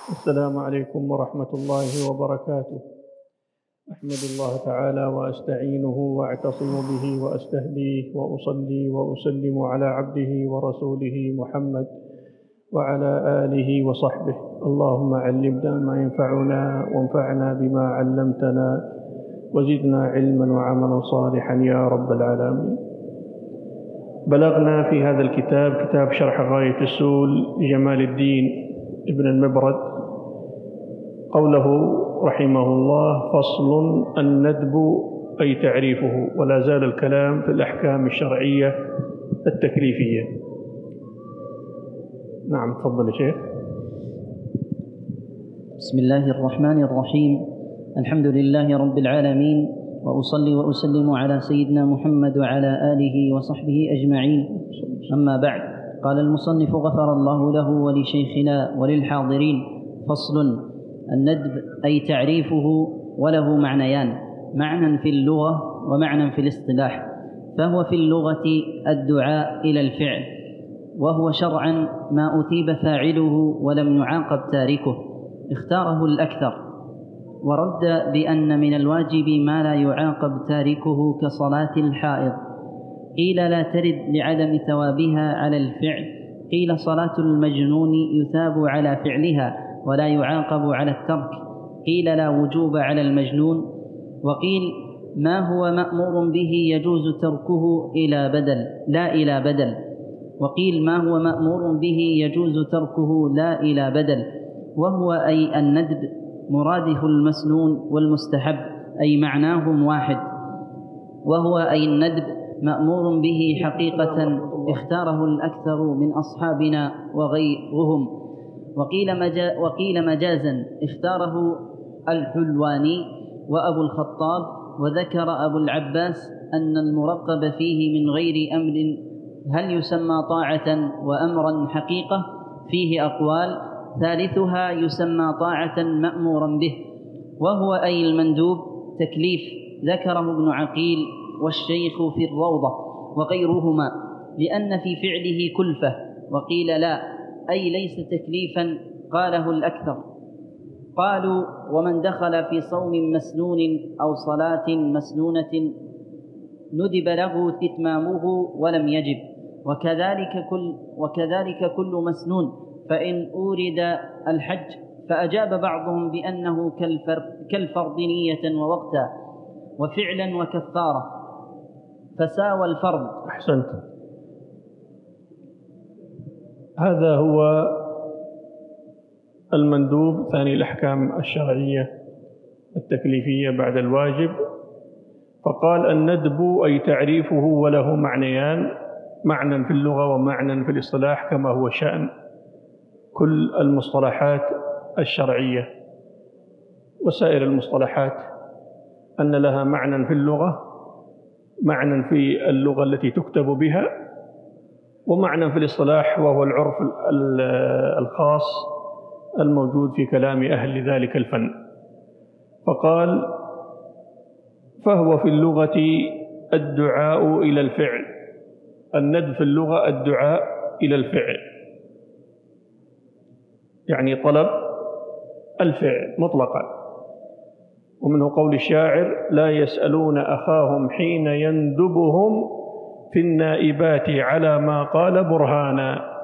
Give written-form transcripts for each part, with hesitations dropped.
السلام عليكم ورحمة الله وبركاته. أحمد الله تعالى وأستعينه وأعتصم به وأستهديه وأصلي وأسلم على عبده ورسوله محمد وعلى آله وصحبه. اللهم علمنا ما ينفعنا وانفعنا بما علمتنا وزدنا علما وعملا صالحا يا رب العالمين. بلغنا في هذا الكتاب، كتاب شرح غاية السول لجمال الدين ابن المبرد، قوله رحمه الله: فصل الندب أي تعريفه. ولا زال الكلام في الأحكام الشرعية التكليفية. نعم، تفضل يا شيخ. بسم الله الرحمن الرحيم. الحمد لله رب العالمين، وأصلي وأسلم على سيدنا محمد وعلى آله وصحبه أجمعين. أما بعد، قال المصنف غفر الله له ولشيخنا وللحاضرين: فصل الندب أي تعريفه، وله معنيان: معنى في اللغة ومعنى في الاصطلاح. فهو في اللغة الدعاء إلى الفعل، وهو شرعا ما أثيب فاعله ولم يعاقب تاركه، اختاره الأكثر، ورد بأن من الواجب ما لا يعاقب تاركه كصلاة الحائض. قيل لا ترد لعدم ثوابها على الفعل، قيل صلاة المجنون يثاب على فعلها ولا يعاقب على الترك، قيل لا وجوب على المجنون، وقيل ما هو مأمور به يجوز تركه إلى بدل لا إلى بدل، وقيل ما هو مأمور به يجوز تركه لا إلى بدل. وهو أي الندب مرادف المسنون والمستحب، أي معناهم واحد. وهو أي الندب مأمور به حقيقة، اختاره الأكثر من أصحابنا وغيرهم. وقيل مجازا، اختاره الحلواني وأبو الخطاب. وذكر أبو العباس أن المرقب فيه من غير أمر هل يسمى طاعة وأمرا حقيقة؟ فيه أقوال، ثالثها يسمى طاعة مأمورا به. وهو أي المندوب تكليف، ذكره ابن عقيل والشيخ في الروضة وغيرهما، لأن في فعله كلفة. وقيل لا، أي ليس تكليفا، قاله الأكثر. قالوا: ومن دخل في صوم مسنون أو صلاة مسنونة ندب له إتمامه ولم يجب، وكذلك كل مسنون، فإن أورد الحج. فأجاب بعضهم بأنه كالفرض نية ووقتا وفعلا وكفارة، فساوى الفرض. أحسنت. هذا هو المندوب، ثاني الأحكام الشرعية التكليفية بعد الواجب. فقال: الندب أي تعريفه، وله معنيان: معنى في اللغة ومعنى في الاصطلاح، كما هو شأن كل المصطلحات الشرعية وسائر المصطلحات، أن لها معنى في اللغة، معنى في اللغة التي تكتب بها، ومعنى في الاصطلاح وهو العرف الخاص الموجود في كلام أهل ذلك الفن. فقال: فهو في اللغة الدعاء إلى الفعل. الندب في اللغة الدعاء إلى الفعل، يعني طلب الفعل مطلقا. ومنه قول الشاعر: لا يسألون أخاهم حين يندبهم في النائبات على ما قال برهانا.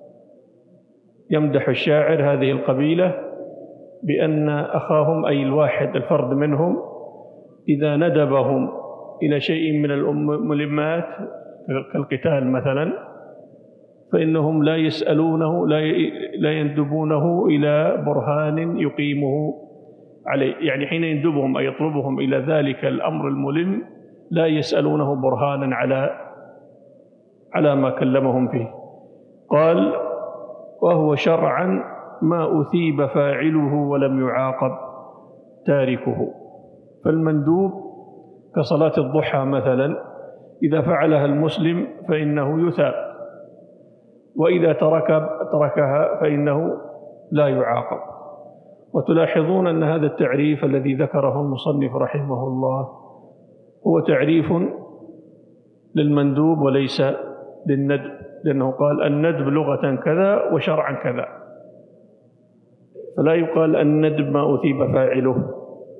يمدح الشاعر هذه القبيلة بأن أخاهم، أي الواحد الفرد منهم، إذا ندبهم إلى شيء من الملمات كالقتال مثلا، فإنهم لا يسألونه، لا يندبونه إلى برهان يقيمه عليه. يعني حين يندبهم أي يطلبهم إلى ذلك الأمر الملم، لا يسألونه برهانا على ما كلمهم فيه. قال: وهو شرعا ما أثيب فاعله ولم يعاقب تاركه. فالمندوب كصلاة الضحى مثلا، إذا فعلها المسلم فإنه يثاب، وإذا تركها فإنه لا يعاقب. وتلاحظون أن هذا التعريف الذي ذكره المصنف رحمه الله هو تعريف للمندوب وليس للندب، لأنه قال: الندب لغة كذا وشرعا كذا. فلا يقال الندب ما أثيب فاعله،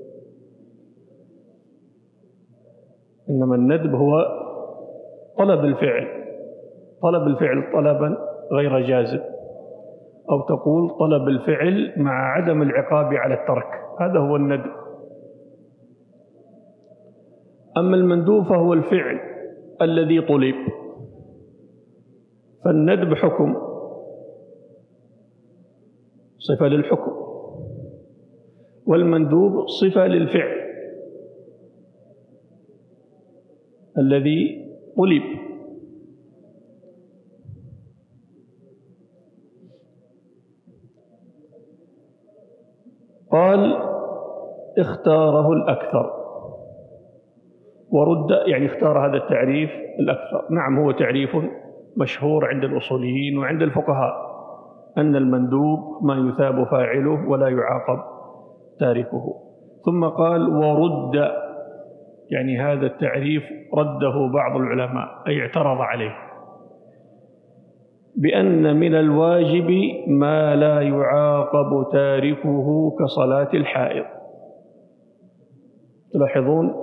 إنما الندب هو طلب الفعل طلبا غير جازم، أو تقول طلب الفعل مع عدم العقاب على الترك، هذا هو الندب. أما المندوب فهو الفعل الذي طلب، فالندب حكم، صفة للحكم، والمندوب صفة للفعل الذي طلب. قال اختاره الأكثر ورد، يعني اختار هذا التعريف الأكثر. نعم، هو تعريف مشهور عند الأصوليين وعند الفقهاء، أن المندوب ما يثاب فاعله ولا يعاقب تاركه. ثم قال ورد، يعني هذا التعريف رده بعض العلماء، أي اعترض عليه، بأن من الواجب ما لا يعاقب تاركه كصلاة الحائض. تلاحظون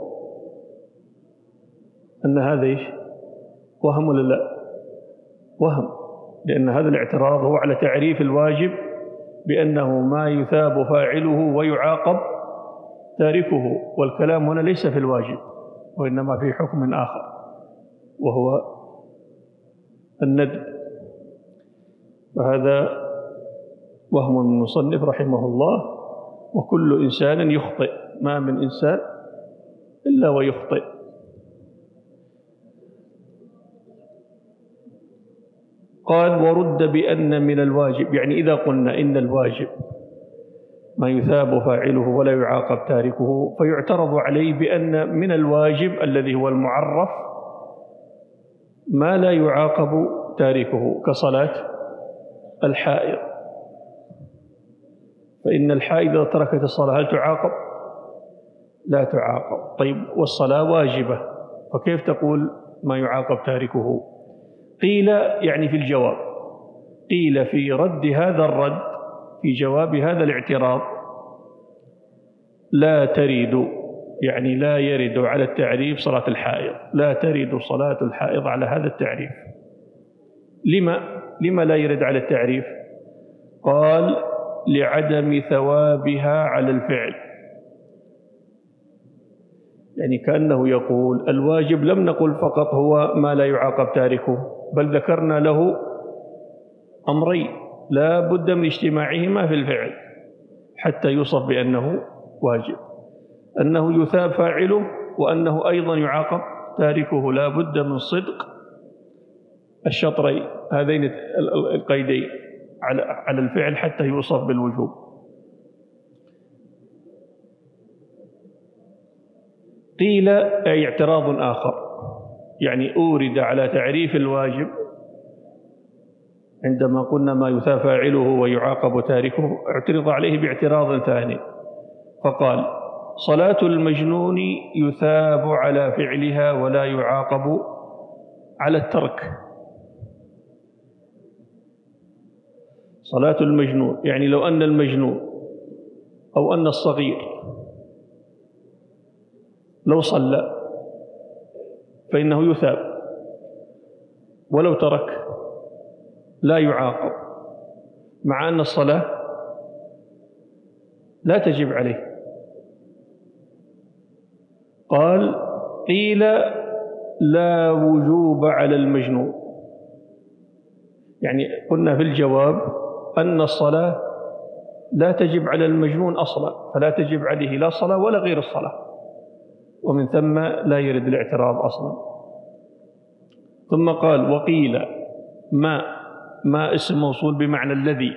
أن هذا وهم ولا لا؟ وهم، لأن هذا الاعتراض هو على تعريف الواجب بأنه ما يثاب فاعله ويعاقب تاركه، والكلام هنا ليس في الواجب وإنما في حكم آخر وهو الندب. فهذا وهم من المصنف رحمه الله، وكل إنسان يخطئ، ما من إنسان إلا ويخطئ. قال ورد بأن من الواجب، يعني إذا قلنا إن الواجب ما يثاب فاعله ولا يعاقب تاركه، فيعترض عليه بأن من الواجب الذي هو المعرف ما لا يعاقب تاركه كصلاة الحائض. فإن الحائض إذا تركت الصلاة هل تعاقب؟ لا تعاقب. طيب والصلاة واجبة، فكيف تقول ما يعاقب تاركه؟ قيل يعني في الجواب، قيل في رد هذا الرد، في جواب هذا الاعتراض، لا ترد، يعني لا يرد على التعريف صلاة الحائض، لا ترد صلاة الحائض على هذا التعريف. لما لا يرد على التعريف؟ قال لعدم ثوابها على الفعل. يعني كأنه يقول الواجب لم نقل فقط هو ما لا يعاقب تاركه، بل ذكرنا له أمرين لا بد من اجتماعهما في الفعل حتى يوصف بأنه واجب، أنه يثاب فاعله وأنه أيضا يعاقب تاركه. لا بد من صدق الشطرين، هذين القيدين على الفعل حتى يوصف بالوجوب. قيل أي اعتراض آخر، يعني أورد على تعريف الواجب عندما قلنا ما يثاب فاعله ويعاقب تاركه، اعترض عليه باعتراض ثاني، فقال صلاة المجنون يثاب على فعلها ولا يعاقب على الترك. صلاة المجنون، يعني لو أن المجنون أو أن الصغير لو صلى فإنه يثاب، ولو ترك لا يعاقب، مع أن الصلاة لا تجب عليه. قال قيل لا وجوب على المجنون، يعني قلنا في الجواب أن الصلاة لا تجب على المجنون أصلا، فلا تجب عليه لا الصلاة ولا غير الصلاة، ومن ثم لا يرد الاعتراض أصلا. ثم قال وقيل ما اسم موصول بمعنى الذي،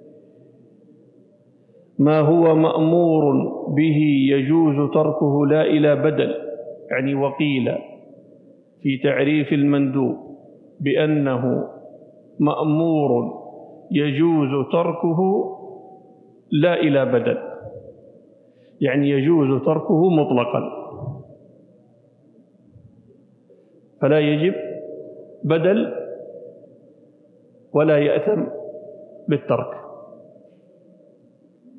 ما هو مأمور به يجوز تركه لا إلى بدل. يعني وقيل في تعريف المندوب بأنه مأمور يجوز تركه لا إلى بدل، يعني يجوز تركه مطلقا فلا يجب بدل ولا يأثم بالترك.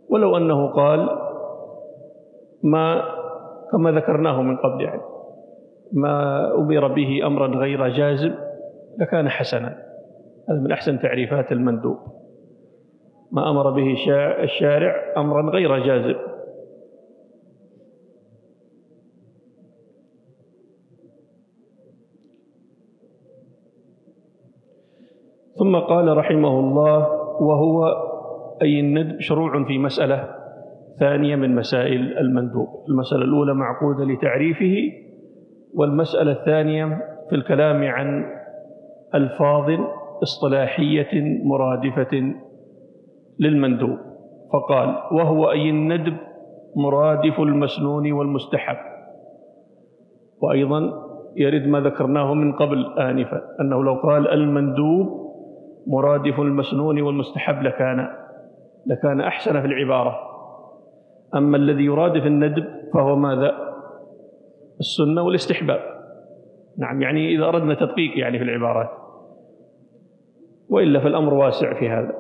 ولو أنه قال ما كما ذكرناه من قبل، يعني ما أمر به أمرا غير جازم لكان حسنا. هذا من أحسن تعريفات المندوب، ما أمر به الشارع أمرا غير جازم. ثم قال رحمه الله: وهو أي الندب شروع في مسألة ثانية من مسائل المندوب. المسألة الأولى معقودة لتعريفه، والمسألة الثانية في الكلام عن ألفاظ اصطلاحية مرادفة للمندوب. فقال: وهو أي الندب مرادف المسنون والمستحب. وأيضا يرد ما ذكرناه من قبل آنفا، أنه لو قال المندوب مرادف المسنون والمستحب لكان أحسن في العبارة. أما الذي يرادف الندب فهو ماذا؟ السنة والاستحباب. نعم، يعني إذا أردنا تدقيق يعني في العبارات، وإلا فالأمر واسع في هذا.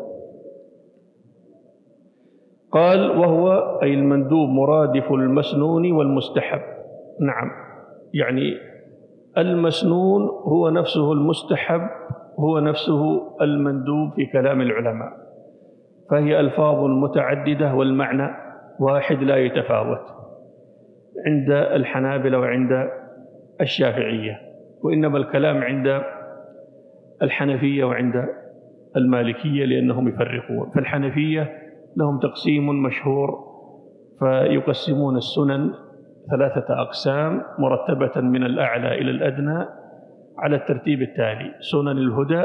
قال: وهو أي المندوب مرادف المسنون والمستحب. نعم، يعني المسنون هو نفسه المستحب، هو نفسه المندوب في كلام العلماء، فهي ألفاظ متعددة والمعنى واحد لا يتفاوت عند الحنابلة وعند الشافعية، وإنما الكلام عند الحنفية وعند المالكية لأنهم يفرقون. فالحنفية لهم تقسيم مشهور، فيقسمون السنن 3 أقسام مرتبة من الأعلى إلى الأدنى على الترتيب التالي: سنن الهدى،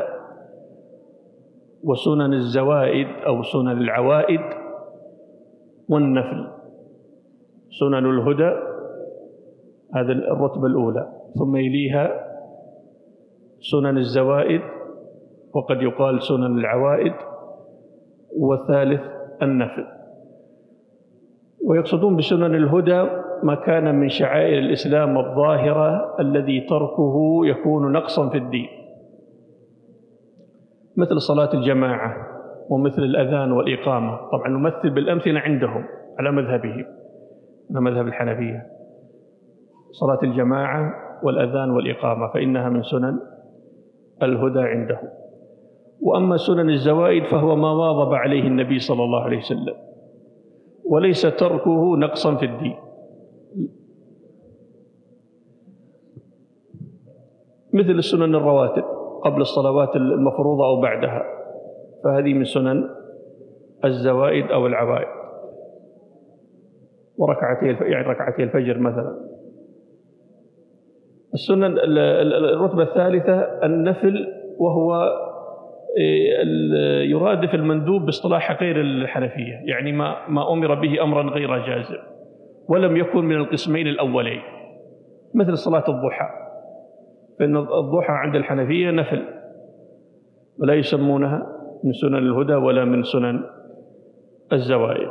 وسنن الزوائد أو سنن العوائد، والنفل. سنن الهدى هذا الرتبة الأولى، ثم يليها سنن الزوائد، وقد يقال سنن العوائد، والثالث النفل. ويقصدون بسنن الهدى ما كان من شعائر الإسلام الظاهرة الذي تركه يكون نقصا في الدين، مثل صلاة الجماعة ومثل الأذان والإقامة. طبعا نمثل بالأمثلة عندهم على مذهبهم، على مذهب الحنفية، صلاة الجماعة والأذان والإقامة فإنها من سنن الهدى عندهم. وأما سنن الزوائد فهو ما واظب عليه النبي صلى الله عليه وسلم، وليس تركه نقصا في الدين، مثل السنن الرواتب قبل الصلوات المفروضة أو بعدها، فهذه من سنن الزوائد أو العوائد. يعني ركعتي الفجر مثلا. السنن الرتبة الثالثة النفل، وهو يرادف المندوب باصطلاح غير الحنفية، يعني ما أمر به أمرا غير جازم ولم يكن من القسمين الأولين، مثل صلاة الضحى، فإن الضحى عند الحنفية نفل ولا يسمونها من سنن الهدى ولا من سنن الزوائد.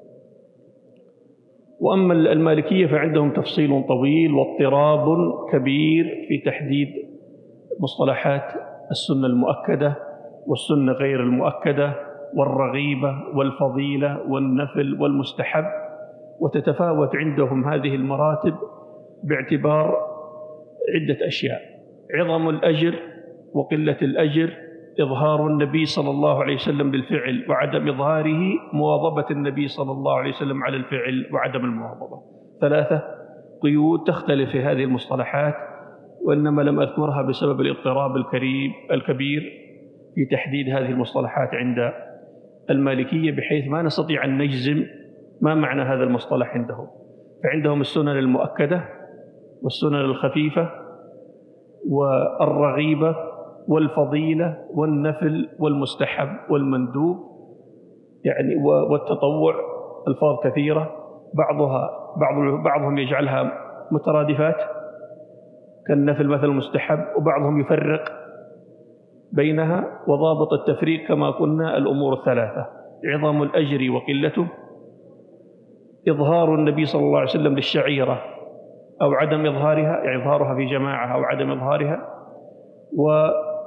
وأما المالكية فعندهم تفصيل طويل واضطراب كبير في تحديد مصطلحات السنة المؤكدة والسنة غير المؤكدة والرغيبة والفضيلة والنفل والمستحب، وتتفاوت عندهم هذه المراتب باعتبار عدة أشياء: عظم الأجر وقلة الأجر، إظهار النبي صلى الله عليه وسلم للفعل وعدم إظهاره، مواظبة النبي صلى الله عليه وسلم على الفعل وعدم المواظبة. 3 قيود تختلف في هذه المصطلحات، وإنما لم أذكرها بسبب الاضطراب الكبير في تحديد هذه المصطلحات عند المالكية، بحيث ما نستطيع أن نجزم ما معنى هذا المصطلح عندهم. فعندهم السنن المؤكدة والسنن الخفيفة والرغيبة والفضيلة والنفل والمستحب والمندوب، يعني والتطوع، ألفاظ كثيرة، بعضهم يجعلها مترادفات كالنفل مثل المستحب، وبعضهم يفرق بينها. وضابط التفريق كما قلنا الأمور 3: عظم الأجر وقلته، إظهار النبي صلى الله عليه وسلم للشعيرة أو عدم إظهارها، يعني إظهارها في جماعة أو عدم إظهارها.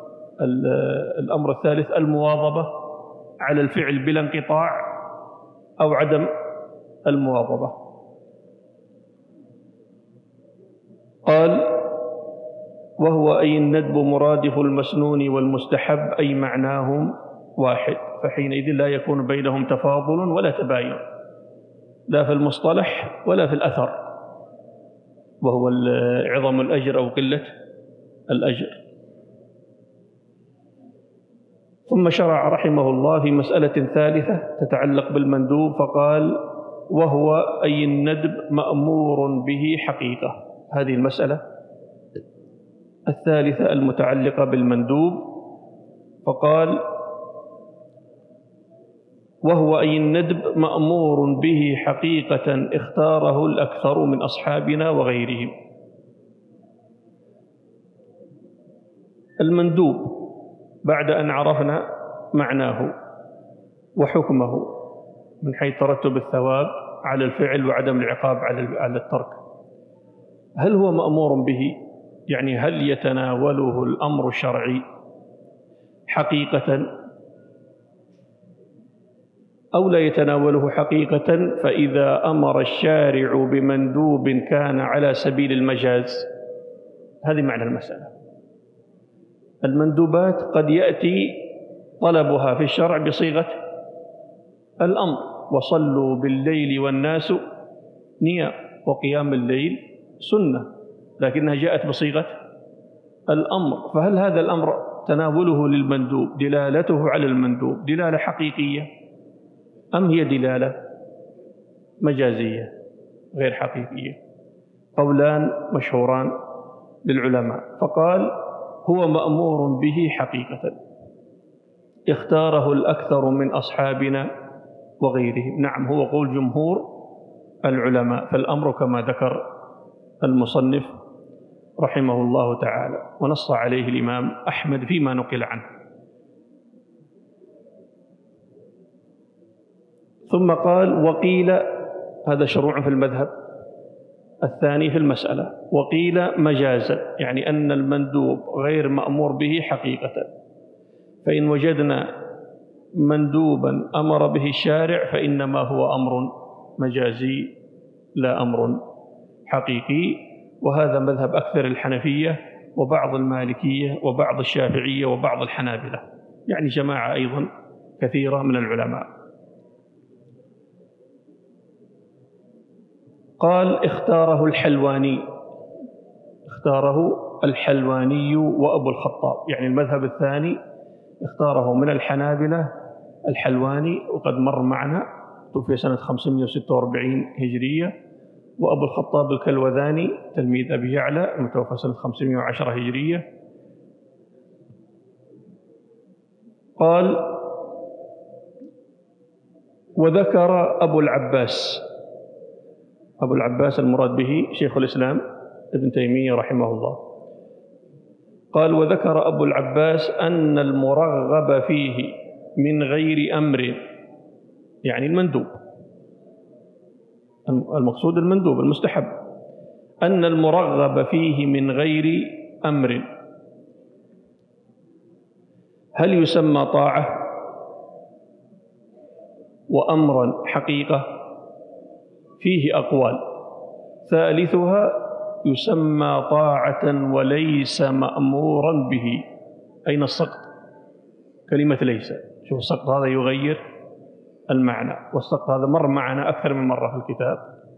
والأمر الثالث المواظبة على الفعل بلا انقطاع أو عدم المواظبة. قال: وهو أي الندب مرادف المسنون والمستحب، أي معناهم واحد، فحينئذ لا يكون بينهم تفاضل ولا تباين، لا في المصطلح ولا في الأثر، وهو عظم الأجر أو قلة الأجر. ثم شرع رحمه الله في مسألة ثالثة تتعلق بالمندوب، فقال: وهو أي الندب مأمور به حقيقة. هذه المسألة الثالثة المتعلقة بالمندوب، فقال: وهو أي الندب مأمور به حقيقة اختاره الأكثر من أصحابنا وغيرهم. المندوب بعد أن عرفنا معناه وحكمه من حيث ترتب الثواب على الفعل وعدم العقاب على الترك، هل هو مأمور به؟ يعني هل يتناوله الأمر الشرعي حقيقة أو لا يتناوله حقيقة؟ فإذا أمر الشارع بمندوب كان على سبيل المجاز. هذه معنى المسألة. المندوبات قد يأتي طلبها في الشرع بصيغة الأمر: وصلوا بالليل والناس نيام، وقيام الليل سنة، لكنها جاءت بصيغة الأمر. فهل هذا الأمر تناوله للمندوب دلالته على المندوب دلالة حقيقية أم هي دلالة مجازية غير حقيقية؟ قولان مشهوران للعلماء. فقال: هو مأمور به حقيقة اختاره الأكثر من أصحابنا وغيرهم. نعم، هو قول جمهور العلماء، فالأمر كما ذكر المصنف رحمه الله تعالى، ونص عليه الإمام أحمد فيما نقل عنه. ثم قال: وقيل، هذا شروع في المذهب الثاني في المسألة، وقيل مجازا، يعني أن المندوب غير مأمور به حقيقة. فإن وجدنا مندوبا أمر به الشارع فإنما هو أمر مجازي لا أمر حقيقي. وهذا مذهب أكثر الحنفية وبعض المالكية وبعض الشافعية وبعض الحنابلة، يعني جماعة أيضا كثيرة من العلماء. قال: اختاره الحلواني وأبو الخطاب، يعني المذهب الثاني اختاره من الحنابلة الحلواني، وقد مر معنا، توفي سنة 546 هجرية، وأبو الخطاب الكلوذاني تلميذ أبي يعلى المتوفى سنة 510 هجرية. قال: وذكر أبو العباس المراد به شيخ الإسلام ابن تيمية رحمه الله. قال: وذكر أبو العباس أن المرغب فيه من غير أمر، يعني المندوب، المقصود المندوب المستحب، أن المرغب فيه من غير أمر هل يسمى طاعة وأمرا حقيقة؟ فيه أقوال، ثالثها يسمى طاعة وليس مأمورا به. أين السقط؟ كلمة ليس. شوف السقط هذا يغير المعنى، والسقط هذا مر معنا أكثر من مرة في الكتاب.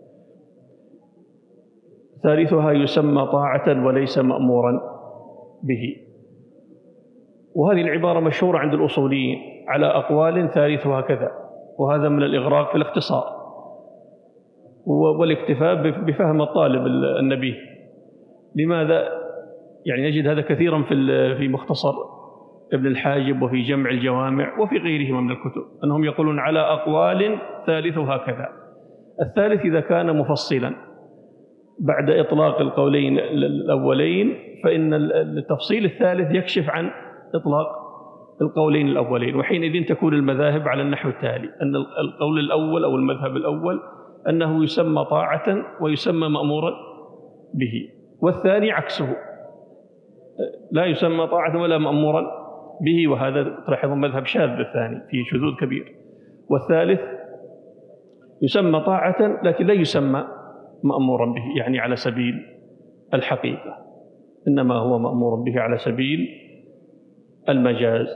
ثالثها يسمى طاعة وليس مأمورا به. وهذه العبارة مشهورة عند الأصوليين على أقوال، ثالثها كذا، وهذا من الإغراق في الاختصار والاكتفاء بفهم الطالب النبيه. لماذا؟ يعني نجد هذا كثيرا في مختصر ابن الحاجب وفي جمع الجوامع وفي غيرهما من الكتب، أنهم يقولون على أقوال ثالثها كذا. الثالث إذا كان مفصلا بعد إطلاق القولين الأولين، فإن التفصيل الثالث يكشف عن إطلاق القولين الأولين، وحينئذ تكون المذاهب على النحو التالي: أن القول الأول أو المذهب الأول أنه يسمى طاعة ويسمى مأمورا به، والثاني عكسه، لا يسمى طاعة ولا مأمورا به، وهذا تلاحظ مذهب شاذ الثاني فيه شذوذ كبير. والثالث يسمى طاعة لكن لا يسمى مأمورا به، يعني على سبيل الحقيقة، إنما هو مأمور به على سبيل المجاز.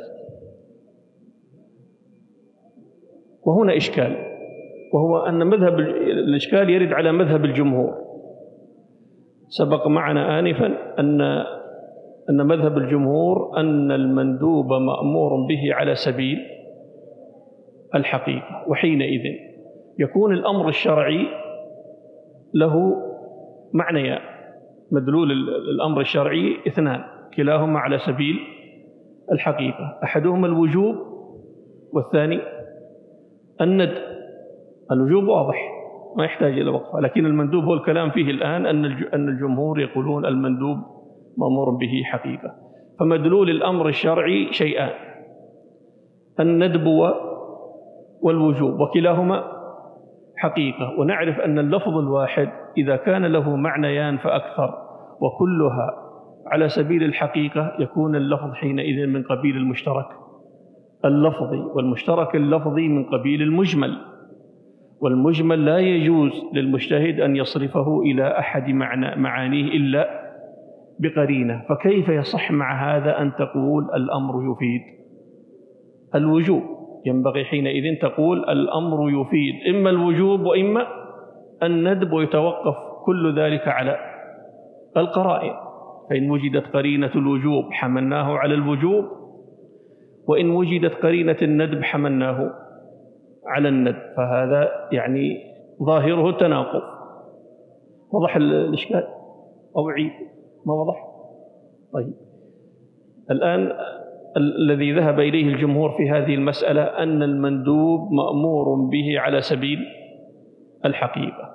وهنا إشكال، وهو أن مذهب الإشكال يرد على مذهب الجمهور. سبق معنا آنفا أن مذهب الجمهور أن المندوب مأمور به على سبيل الحقيقة، وحينئذ يكون الأمر الشرعي له معنيان. مدلول الأمر الشرعي اثنان، كلاهما على سبيل الحقيقة، أحدهما الوجوب والثاني الندب. الوجوب واضح ما يحتاج إلى وقفة، لكن المندوب هو الكلام فيه الآن أن الجمهور يقولون المندوب مأمور به حقيقة. فمدلول الأمر الشرعي شيئان، الندب والوجوب، وكلاهما حقيقة. ونعرف أن اللفظ الواحد إذا كان له معنيان فأكثر وكلها على سبيل الحقيقة يكون اللفظ حينئذ من قبيل المشترك اللفظي، والمشترك اللفظي من قبيل المجمل، والمجمل لا يجوز للمجتهد أن يصرفه إلى أحد معانيه إلا بقرينة. فكيف يصح مع هذا أن تقول الأمر يفيد الوجوب؟ ينبغي حينئذ تقول الأمر يفيد إما الوجوب وإما الندب، ويتوقف كل ذلك على القرائن. فإن وجدت قرينة الوجوب حملناه على الوجوب، وإن وجدت قرينة الندب حملناه على الندب. فهذا يعني ظاهره التناقض. وضح الإشكال أو عيد؟ ما وضح؟ طيب، الآن الذي ذهب إليه الجمهور في هذه المسألة أن المندوب مأمور به على سبيل الحقيقة.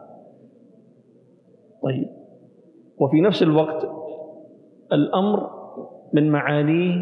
طيب، وفي نفس الوقت الأمر من معانيه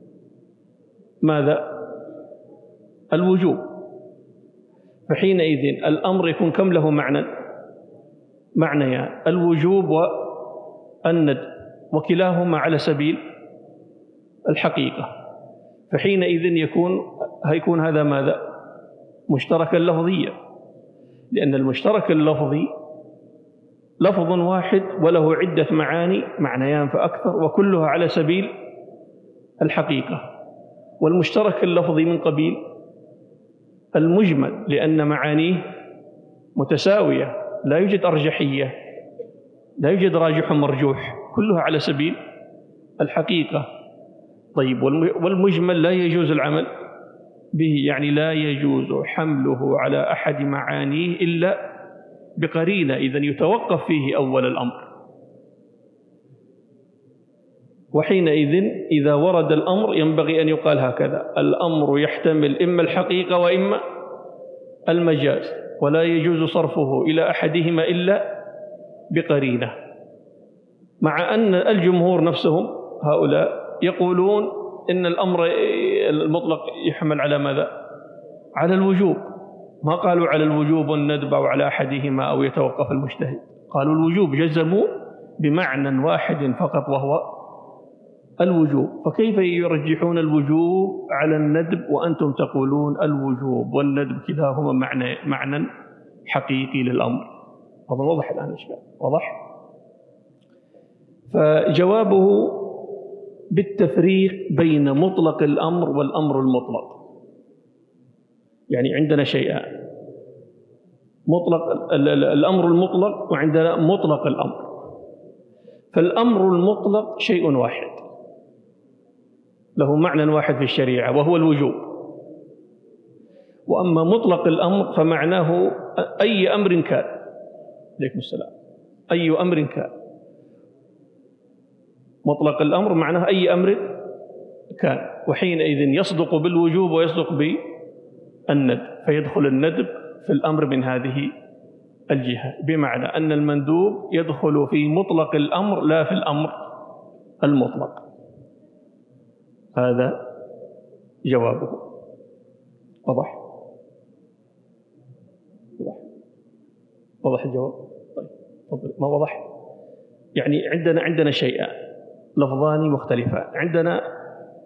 ماذا؟ الوجوب. فحينئذ الأمر يكون كم له معنيان، الوجوب والندب، وكلاهما على سبيل الحقيقة. فحينئذ هيكون هذا ماذا؟ مشتركا لفظيا، لأن المشترك اللفظي لفظ واحد وله عدة معاني، معنيان فأكثر، وكلها على سبيل الحقيقة. والمشترك اللفظي من قبيل المجمل، لأن معانيه متساوية، لا يوجد أرجحية، لا يوجد راجح مرجوح، كلها على سبيل الحقيقة. طيب، والمجمل لا يجوز العمل به، يعني لا يجوز حمله على أحد معانيه إلا بقرينة، إذن يتوقف فيه أول الأمر. وحينئذ إذا ورد الأمر ينبغي أن يقال هكذا: الأمر يحتمل إما الحقيقة وإما المجاز، ولا يجوز صرفه إلى أحدهما إلا بقرينة. مع أن الجمهور نفسهم هؤلاء يقولون إن الأمر المطلق يحمل على ماذا؟ على الوجوب. ما قالوا على الوجوب والندب أو على أحدهما أو يتوقف المجتهد، قالوا الوجوب، جزموا بمعنى واحد فقط وهو الوجوب. فكيف يرجحون الوجوب على الندب وأنتم تقولون الوجوب والندب كلاهما معنى حقيقي للأمر؟ هذا واضح الآن الإشكال، واضح؟ فجوابه بالتفريق بين مطلق الأمر والأمر المطلق. يعني عندنا شيئان: مطلق الأمر المطلق، وعندنا مطلق الأمر. فالأمر المطلق شيء واحد له معنى واحد في الشريعة وهو الوجوب. وأما مطلق الأمر فمعناه أي أمر كان. عليكم السلام. أي أمر كان. مطلق الأمر معناه أي أمر كان، وحينئذ يصدق بالوجوب ويصدق بالندب، فيدخل الندب في الأمر من هذه الجهة، بمعنى أن المندوب يدخل في مطلق الأمر لا في الأمر المطلق. هذا جوابه. واضح؟ واضح الجواب؟ طيب، تفضل. ما واضح؟ يعني عندنا شيئان لفظان مختلفان. عندنا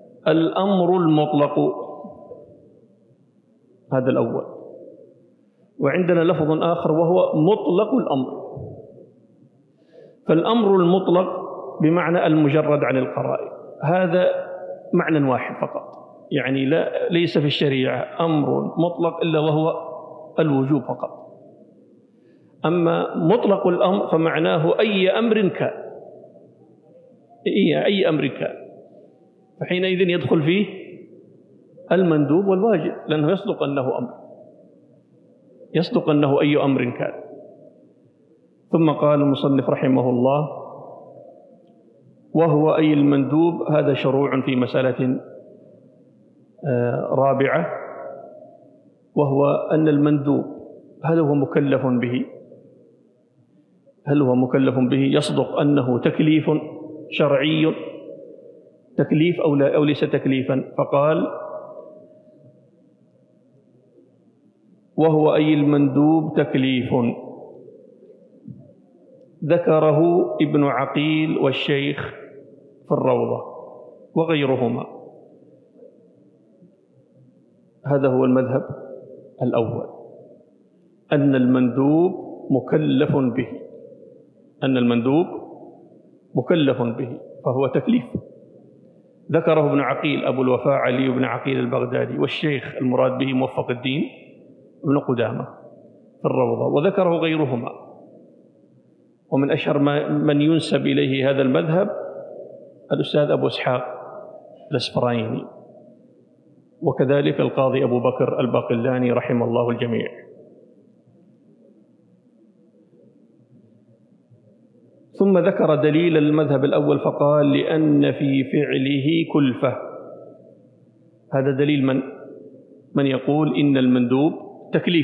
الأمر المطلق، هذا الأول، وعندنا لفظ آخر وهو مطلق الأمر. فالأمر المطلق بمعنى المجرد عن القرائن، هذا معنى واحد فقط، يعني ليس في الشريعة أمر مطلق إلا وهو الوجوب فقط. أما مطلق الأمر فمعناه أي أمر كان، أي أمر كان، فحينئذ يدخل فيه المندوب والواجب، لأنه يصدق أنه أمر، يصدق أنه أي أمر كان. ثم قال المصنف رحمه الله: وهو أي المندوب. هذا شروع في مسألة رابعة، وهو أن المندوب هل هو مكلف به؟ هل هو مكلف به؟ يصدق أنه تكليف شرعي، تكليف أو ليس تكليفا؟ فقال: وهو أي المندوب تكليف. ذكره ابن عقيل والشيخ في الروضة وغيرهما. هذا هو المذهب الأول، أن المندوب مكلف به، أن المندوب مكلف به فهو تكليف. ذكره ابن عقيل أبو الوفاء علي بن عقيل البغدادي، والشيخ المراد به موفق الدين ابن قدامة في الروضة، وذكره غيرهما. ومن أشهر من ينسب إليه هذا المذهب الأستاذ أبو إسحاق الأسفرايني، وكذلك القاضي أبو بكر الباقلاني رحمه الله الجميع. ثم ذكر دليل المذهب الأول فقال: لأن في فعله كلفة. هذا دليل من يقول إن المندوب تكليف.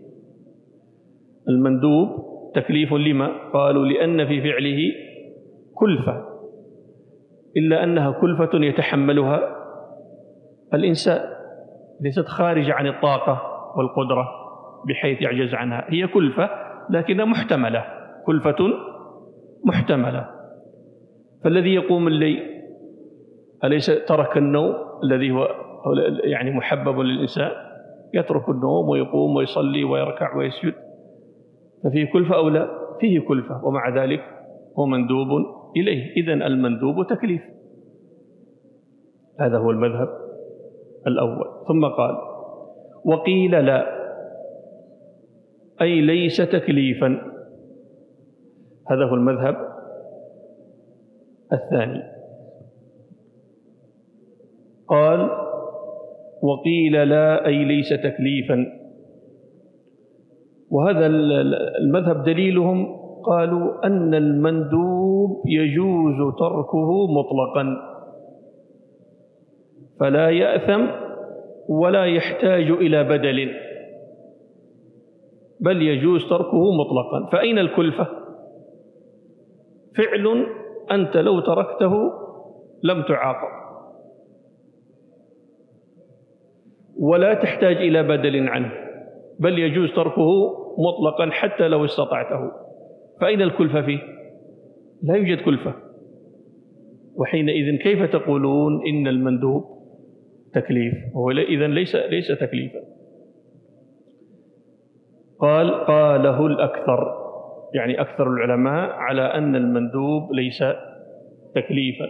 المندوب تكليف لما؟ قالوا: لأن في فعله كلفة، إلا أنها كلفة يتحملها الإنسان، ليست خارجة عن الطاقة والقدرة بحيث يعجز عنها، هي كلفة لكنها محتملة، كلفة محتملة. فالذي يقوم الليل أليس ترك النوم الذي هو يعني محبب للإنسان؟ يترك النوم ويقوم ويصلي ويركع ويسجد، ففيه كلفة أو لا؟ فيه كلفة، ومع ذلك هو مندوب إليه. إذن المندوب تكليف. هذا هو المذهب الأول. ثم قال: وقيل لا، أي ليس تكليفا. هذا هو المذهب الثاني. قال: وقيل لا، أي ليس تكليفا. وهذا المذهب دليلهم قالوا أن المندوب يجوز تركه مطلقا، فلا يأثم ولا يحتاج إلى بدل، بل يجوز تركه مطلقا. فأين الكلفة؟ فعل أنت لو تركته لم تعاقب، ولا تحتاج إلى بدل عنه، بل يجوز تركه مطلقا حتى لو استطعته. فأين الكلفة فيه؟ لا يوجد كلفة. وحينئذ كيف تقولون إن المندوب تكليف؟ هو إذن ليس تكليفا. قاله الأكثر، يعني أكثر العلماء على أن المندوب ليس تكليفا.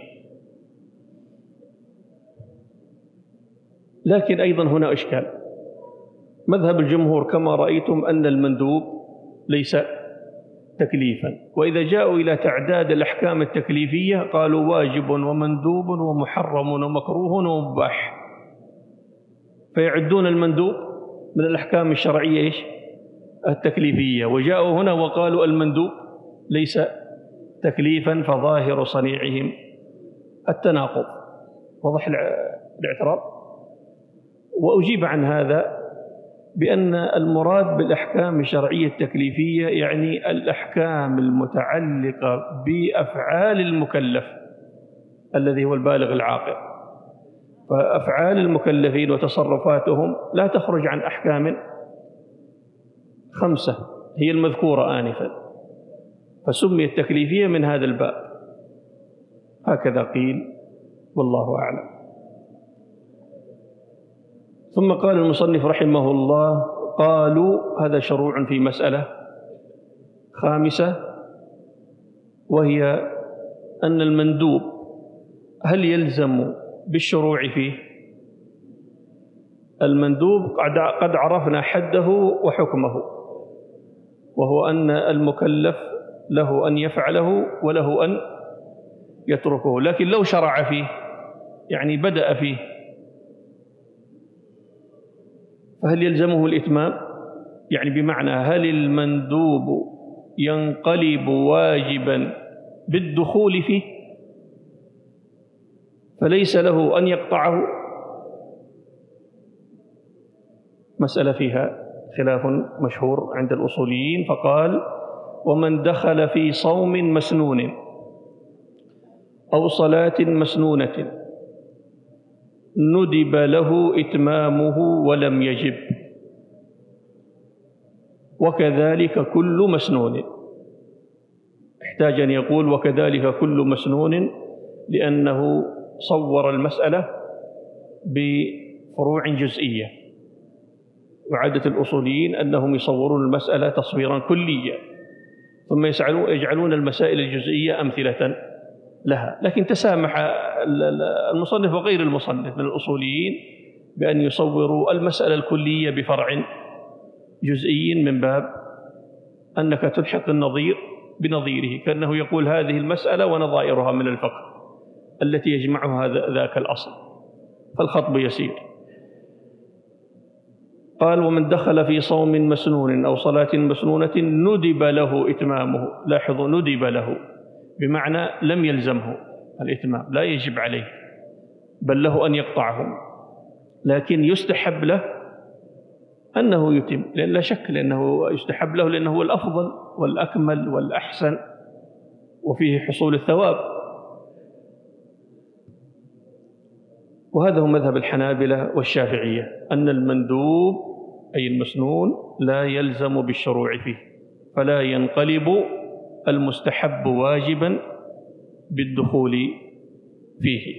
لكن أيضا هنا إشكال. مذهب الجمهور كما رأيتم أن المندوب ليس تكليفا، وإذا جاءوا إلى تعداد الأحكام التكليفية قالوا واجب ومندوب ومحرم ومكروه ومباح، فيعدون المندوب من الأحكام الشرعية التكليفية، وجاءوا هنا وقالوا المندوب ليس تكليفا، فظاهر صنيعهم التناقض. واضح الاعتراض؟ وأجيب عن هذا بأن المراد بالأحكام الشرعية التكليفية يعني الأحكام المتعلقة بأفعال المكلف الذي هو البالغ العاقل. فأفعال المكلفين وتصرفاتهم لا تخرج عن أحكام 5 هي المذكورة آنفا، فسميت تكليفية من هذا الباب. هكذا قيل، والله أعلم. ثم قال المصنف رحمه الله: قالوا هذا شروع في مسألة خامسة، وهي أن المندوب هل يلزم بالشروع فيه؟ المندوب قد عرفنا حده وحكمه، وهو أن المكلف له أن يفعله وله أن يتركه، لكن لو شرع فيه يعني بدأ فيه فهل يلزمه الإتمام؟ يعني بمعنى هل المندوب ينقلب واجبا بالدخول فيه فليس له أن يقطعه؟ مسألة فيها خلاف مشهور عند الأصوليين. فقال: ومن دخل في صوم مسنون أو صلاة مسنونة ندب له إتمامه ولم يجب، وكذلك كل مسنون. احتاج أن يقول وكذلك كل مسنون، لأنه صور المسألة بفروع جزئية، وعادة الأصوليين أنهم يصورون المسألة تصويرا كليا ثم يجعلون المسائل الجزئية أمثلة لها. لكن تسامح المصنف وغير المصنف من الأصوليين بأن يصوروا المسألة الكلية بفرع جزئي، من باب أنك تلحق النظير بنظيره، كأنه يقول هذه المسألة ونظائرها من الفقه التي يجمعها ذاك الأصل، فالخطب يسير. قال: ومن دخل في صوم مسنون أو صلاة مسنونة ندب له إتمامه. لاحظوا، ندب له بمعنى لم يلزمه الإتمام، لا يجب عليه، بل له أن يقطعهم، لكن يستحب له أنه يتم، لأن لا شك لأنه يستحب له، لأنه هو الأفضل والأكمل والأحسن وفيه حصول الثواب. وهذا هو مذهب الحنابلة والشافعية، أن المندوب أي المسنون لا يلزم بالشروع فيه، فلا ينقلب المستحب واجبا بالدخول فيه،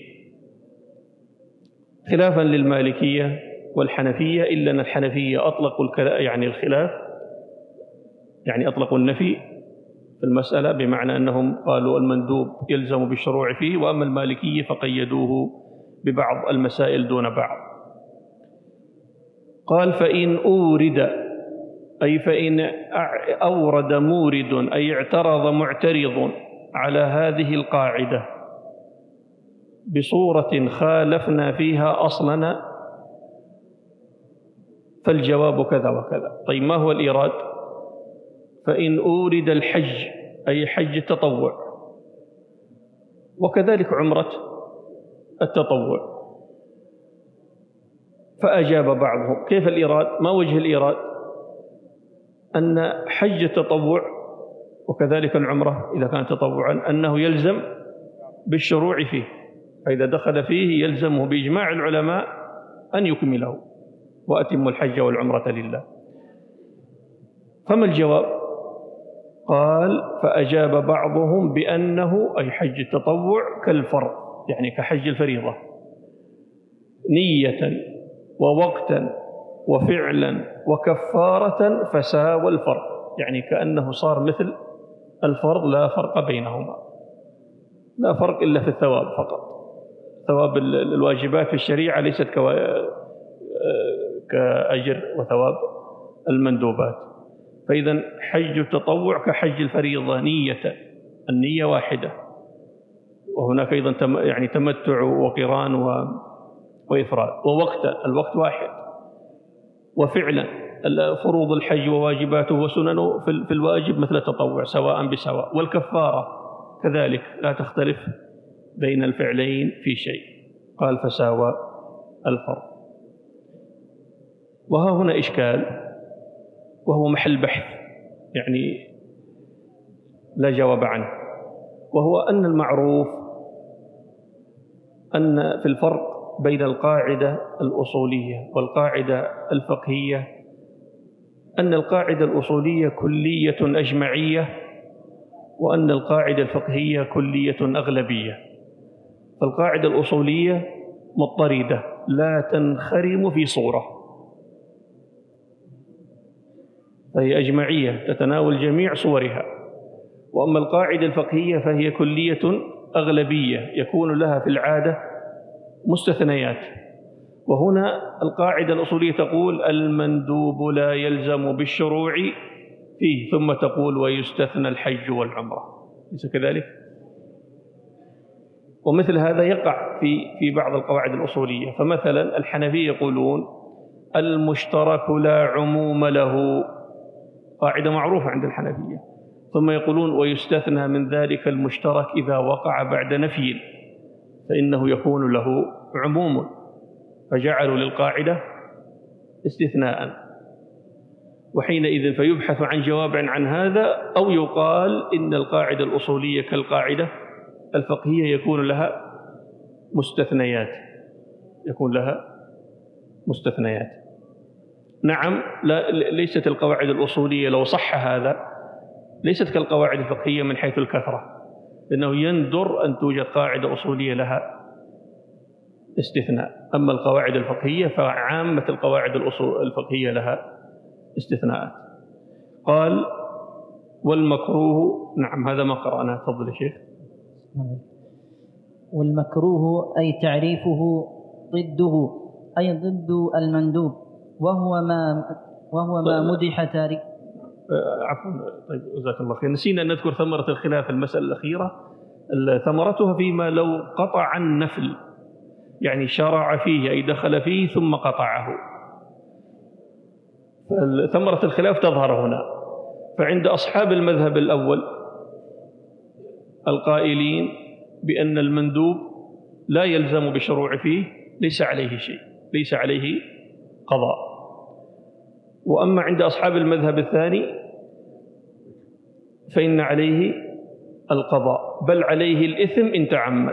خلافا للمالكية والحنفية، إلا أن الحنفية أطلقوا الخلاف، يعني أطلقوا النفي في المسألة، بمعنى أنهم قالوا المندوب يلزم بالشروع فيه، وأما المالكية فقيدوه ببعض المسائل دون بعض. قال: فإن أورد، أي فإن أورد مورد، أي اعترض معترض على هذه القاعدة بصورة خالفنا فيها أصلنا فالجواب كذا وكذا. طيب، ما هو الإيراد؟ فإن أورد الحج، أي حج التطوع، وكذلك عمرة التطوع، فأجاب بعضهم. كيف الإيراد؟ ما وجه الإيراد؟ أن حج التطوع وكذلك العمرة إذا كان تطوعا أنه يلزم بالشروع فيه، فإذا دخل فيه يلزمه بإجماع العلماء أن يكمله، وأتم الحج والعمرة لله. فما الجواب؟ قال: فأجاب بعضهم بأنه أي حج التطوع كالفرض، يعني كحج الفريضة، نية ووقتا وفعلا وكفارة فساوى الفرض، يعني كأنه صار مثل الفرض، لا فرق بينهما، لا فرق إلا في الثواب فقط. ثواب الواجبات في الشريعة ليست كأجر وثواب المندوبات. فإذا حج التطوع كحج الفريضة، نية، النية واحدة، وهناك أيضا يعني تمتع وقران وإفراد، ووقتا، الوقت واحد، وفعلا فروض الحج وواجباته وسننه في الواجب مثل التطوع سواء بسواء، والكفارة كذلك لا تختلف بين الفعلين في شيء. قال: فساوى الفرض. وها هنا إشكال، وهو محل بحث يعني لا جواب عنه، وهو أن المعروف أن في الفرق بين القاعدة الأصولية والقاعدة الفقهية أن القاعدة الأصولية كلية أجمعية، وأن القاعدة الفقهية كلية أغلبية. فالقاعدة الأصولية مضطردة لا تنخرم في صورة، فهي أجمعية تتناول جميع صورها. وأما القاعدة الفقهية فهي كلية أغلبية يكون لها في العادة مستثنيات. وهنا القاعدة الأصولية تقول المندوب لا يلزم بالشروع فيه، ثم تقول ويستثنى الحج والعمرة، ليس كذلك؟ ومثل هذا يقع في بعض القواعد الأصولية. فمثلا الحنفية يقولون المشترك لا عموم له، قاعدة معروفة عند الحنفية، ثم يقولون ويستثنى من ذلك المشترك إذا وقع بعد نفي فإنه يكون له عموم، فجعلوا للقاعدة استثناء. وحينئذ فيبحث عن جواب عن هذا، أو يقال إن القاعدة الأصولية كالقاعدة الفقهية يكون لها مستثنيات، يكون لها مستثنيات. نعم، ليست القواعد الأصولية لو صح هذا ليست كالقواعد الفقهية من حيث الكثرة، لأنه يندر أن توجد قاعدة أصولية لها استثناء. أما القواعد الفقهية فعامة القواعد الفقهية لها استثناءات. قال والمكروه، نعم هذا ما قرأناه، تفضل يا شيخ. والمكروه أي تعريفه ضده، أي ضد المندوب، وهو ما مدح تارك. عفوا، طيب جزاك الله خير، نسينا أن نذكر ثمرة الخلاف المسألة الأخيرة. ثمرتها فيما لو قطع النفل، يعني شرع فيه أي دخل فيه ثم قطعه، ثمرة الخلاف تظهر هنا. فعند أصحاب المذهب الأول القائلين بأن المندوب لا يلزم بالشروع فيه، ليس عليه شيء، ليس عليه قضاء. وأما عند أصحاب المذهب الثاني فإن عليه القضاء، بل عليه الإثم إن تعمد،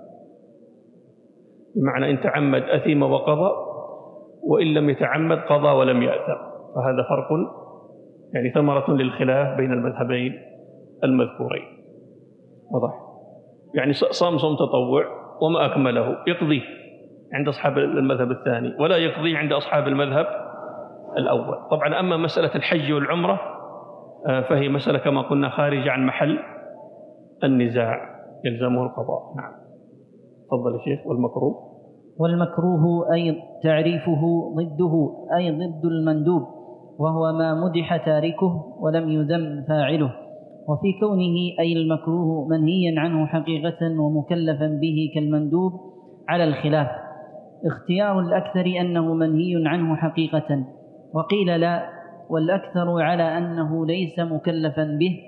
بمعنى إن تعمد أثم وقضى، وإن لم يتعمد قضى ولم يأثم. فهذا فرق، يعني ثمرة للخلاف بين المذهبين المذكورين. واضح؟ يعني صام صوم تطوع وما أكمله يقضي عند أصحاب المذهب الثاني، ولا يقضي عند أصحاب المذهب الأول. طبعا أما مسألة الحج والعمرة فهي مسألة كما قلنا خارجة عن محل النزاع، يلزمه القضاء. نعم تفضل يا شيخ. والمكروه أي تعريفه ضده، أي ضد المندوب، وهو ما مدح تاركه ولم يذم فاعله. وفي كونه أي المكروه منهيا عنه حقيقة ومكلفا به كالمندوب على الخلاف. اختيار الأكثر أنه منهي عنه حقيقة، وقيل لا، والأكثر على أنه ليس مكلفا به،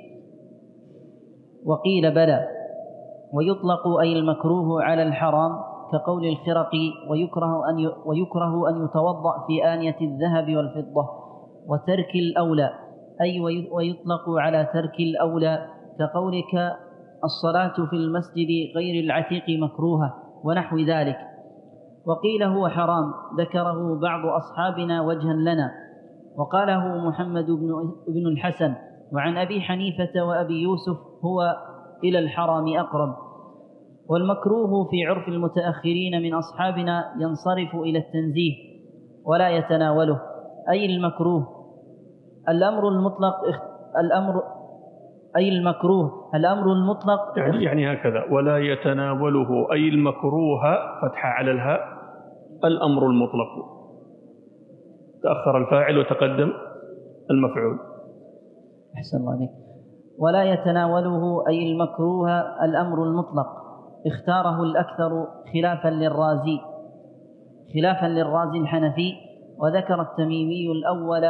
وقيل بلى. ويطلق أي المكروه على الحرام كقول الخرقي ويكره أن يتوضأ في آنية الذهب والفضة وترك الأولى، أي ويطلق على ترك الأولى كقولك الصلاة في المسجد غير العتيق مكروهة ونحو ذلك. وقيل هو حرام، ذكره بعض أصحابنا وجها لنا، وقاله محمد بن الحسن، وعن أبي حنيفة وأبي يوسف هو إلى الحرام أقرب. والمكروه في عرف المتأخرين من أصحابنا ينصرف إلى التنزيه ولا يتناوله، أي المكروه الأمر المطلق يعني هكذا، ولا يتناوله أي المكروه فتح على الهاء الأمر المطلق، تأخر الفاعل وتقدم المفعول. أحسن الله عليك. ولا يتناوله أي المكروه الأمر المطلق، اختاره الأكثر خلافا للرازي الحنفي. وذكر التميمي الأول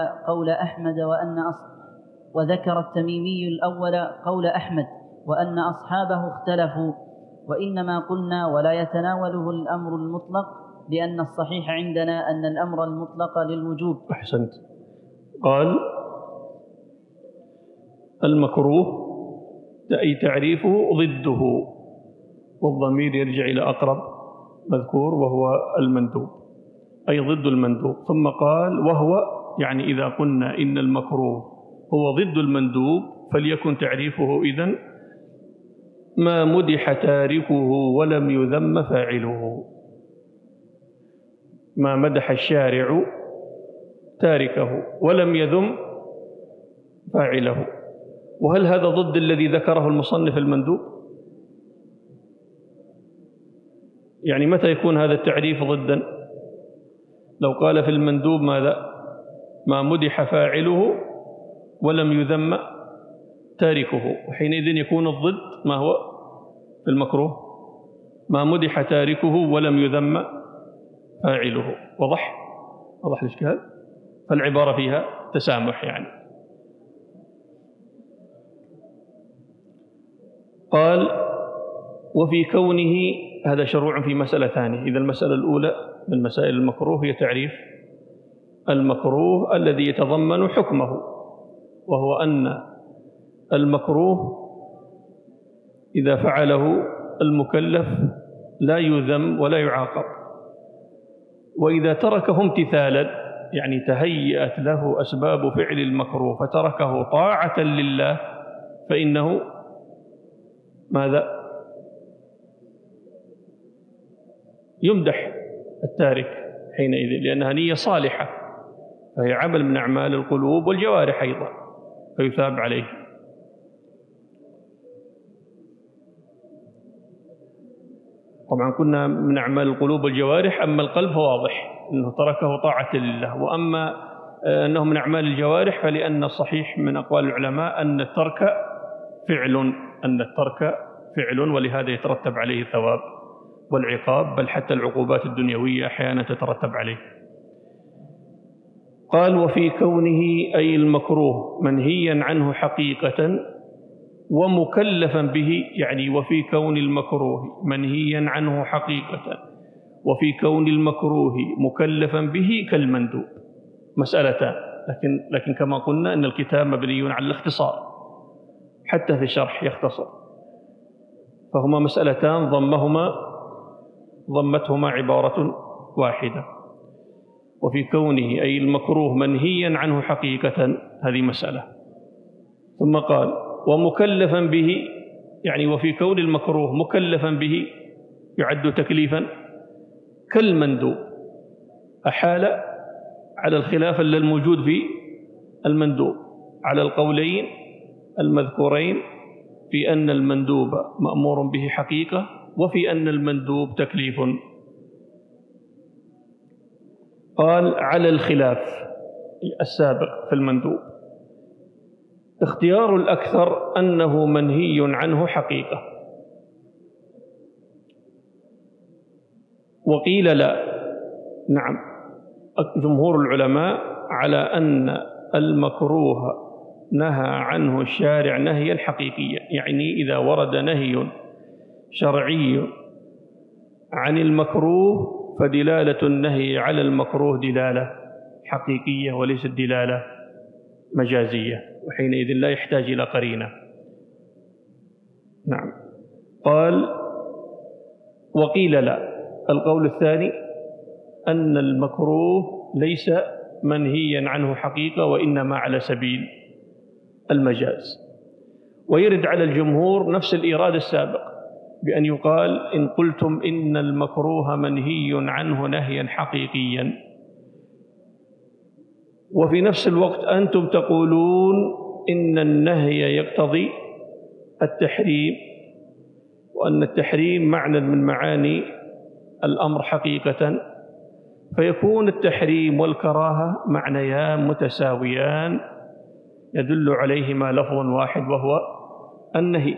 قول أحمد وأن أصحابه اختلفوا، وإنما قلنا ولا يتناوله الأمر المطلق لأن الصحيح عندنا أن الأمر المطلق للوجوب. أحسنت. قال المكروه أي تعريفه ضده، والضمير يرجع إلى أقرب مذكور وهو المندوب، أي ضد المندوب. ثم قال وهو، يعني إذا قلنا إن المكروه هو ضد المندوب فليكن تعريفه إذن ما مدح تاركه ولم يذم فاعله، ما مدح الشارع تاركه ولم يذم فاعله. وهل هذا ضد الذي ذكره المصنف المندوب؟ يعني متى يكون هذا التعريف ضدا؟ لو قال في المندوب ماذا؟ ما مدح فاعله ولم يذم تاركه، وحينئذ يكون الضد ما هو في المكروه؟ ما مدح تاركه ولم يذم فاعله. وضح الإشكال؟ فالعبارة فيها تسامح يعني. قال وفي كونه، هذا شروع في مسألة ثانية. إذا المسألة الأولى من مسائل المكروه هي تعريف المكروه الذي يتضمن حكمه، وهو أن المكروه إذا فعله المكلف لا يذم ولا يعاقب، وإذا تركه امتثالا يعني تهيأت له أسباب فعل المكروه فتركه طاعة لله فإنه ماذا؟ يمدح التارك حينئذ، لأنها نية صالحة، فهي عمل من أعمال القلوب والجوارح أيضا فيثاب عليه. طبعا كنا من أعمال القلوب والجوارح، أما القلب فواضح أنه تركه طاعة لله، وأما أنه من أعمال الجوارح فلأن الصحيح من أقوال العلماء أن الترك فعل، ولهذا يترتب عليه الثواب والعقاب، بل حتى العقوبات الدنيوية أحيانا تترتب عليه. قال وفي كونه أي المكروه منهيا عنه حقيقة ومكلفا به، يعني وفي كون المكروه منهيا عنه حقيقة وفي كون المكروه مكلفا به كالمندوب، مسألتان، لكن كما قلنا أن الكتاب مبني على الاختصار، حتى في الشرح يختصر، فهما مسألتان ضمتهما عبارة واحدة. وفي كونه أي المكروه منهيا عنه حقيقة، هذه مسألة. ثم قال ومكلفا به، يعني وفي كون المكروه مكلفا به يعد تكليفا كالمندوب، أحال على الخلاف الموجود في المندوب على القولين المذكورين في أن المندوب مأمور به حقيقة وفي أن المندوب تكليف. قال على الخلاف السابق في المندوب اختيار الأكثر أنه منهي عنه حقيقة، وقيل لا. نعم، جمهور العلماء على أن المكروه نهى عنه الشارع نهيا حقيقيا، يعني إذا ورد نهي شرعي عن المكروه فدلالة النهي على المكروه دلالة حقيقية وليست دلالة مجازية، وحينئذ لا يحتاج إلى قرينة. نعم. قال وقيل لا، القول الثاني أن المكروه ليس منهيا عنه حقيقة وإنما على سبيل المجاز، ويرد على الجمهور نفس الإيراد السابق بأن يقال إن قلتم إن المكروه منهي عنه نهيا حقيقيا وفي نفس الوقت أنتم تقولون إن النهي يقتضي التحريم، وأن التحريم معنى من معاني الأمر حقيقة، فيكون التحريم والكراهة معنيان متساويان يدل عليهما لفظ واحد وهو النهي،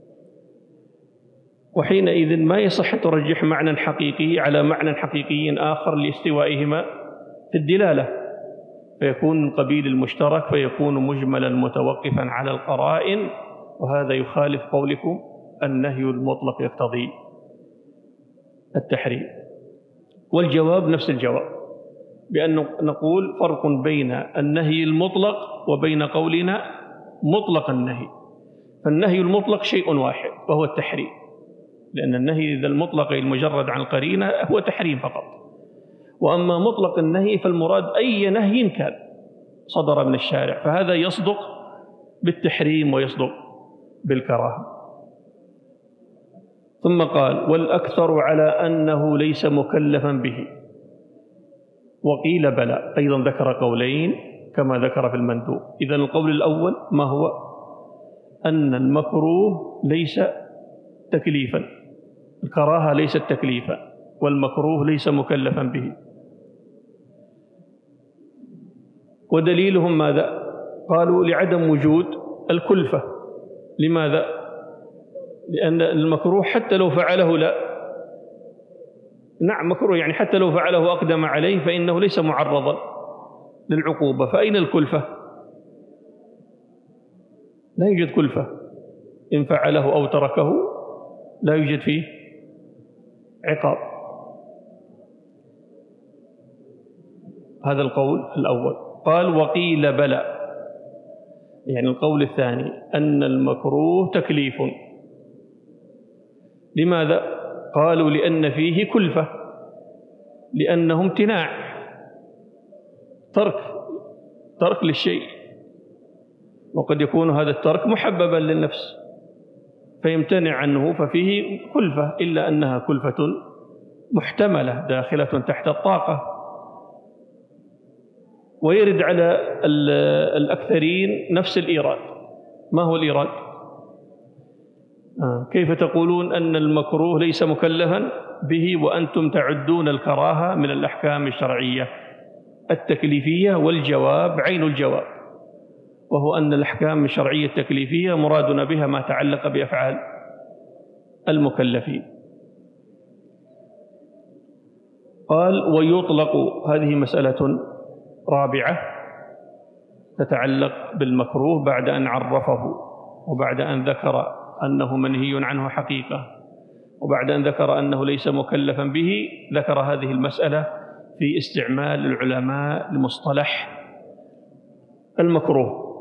وحينئذ ما يصح ترجح معنى حقيقي على معنى حقيقي آخر لاستوائهما في الدلالة، فيكون من قبيل المشترك، فيكون مجملا متوقفا على القرائن، وهذا يخالف قولكم النهي المطلق يقتضي التحريم. والجواب نفس الجواب، بأن نقول فرق بين النهي المطلق وبين قولنا مطلق النهي. فالنهي المطلق شيء واحد وهو التحريم، لأن النهي إذا المطلق المجرد عن القرينة هو تحريم فقط، وأما مطلق النهي فالمراد أي نهي كان صدر من الشارع، فهذا يصدق بالتحريم ويصدق بالكراهة. ثم قال والأكثر على أنه ليس مكلفا به، وقيل بلى، أيضا ذكر قولين كما ذكر في المندوب. إذن القول الأول ما هو؟ أن المكروه ليس تكليفا، الكراهة ليست تكليفا، والمكروه ليس مكلفا به. ودليلهم ماذا؟ قالوا لعدم وجود الكلفة. لماذا؟ لأن المكروه حتى لو فعله نعم مكروه، يعني حتى لو فعله أقدم عليه فإنه ليس معرضا للعقوبة. فأين الكلفة؟ لا يوجد كلفة، إن فعله أو تركه لا يوجد فيه عقاب. هذا القول الأول. قال وقيل بلى، يعني القول الثاني أن المكروه تكليف. لماذا؟ قالوا لأن فيه كلفة، لأنه امتناع، ترك للشيء، وقد يكون هذا الترك محببا للنفس فيمتنع عنه، ففيه كلفة، إلا أنها كلفة محتملة داخلة تحت الطاقة. ويرد على الأكثرين نفس الإيراد. ما هو الإيراد؟ كيف تقولون أن المكروه ليس مكلفا به وأنتم تعدون الكراهة من الأحكام الشرعية التكليفية؟ والجواب عين الجواب، وهو أن الأحكام الشرعية التكليفية مرادنا بها ما تعلق بأفعال المكلفين. قال ويطلق، هذه مسألة رابعة تتعلق بالمكروه بعد أن عرفه، وبعد أن ذكر أنه منهي عنه حقيقة، وبعد أن ذكر أنه ليس مكلفا به، ذكر هذه المسألة في استعمال العلماء لمصطلح المكروه.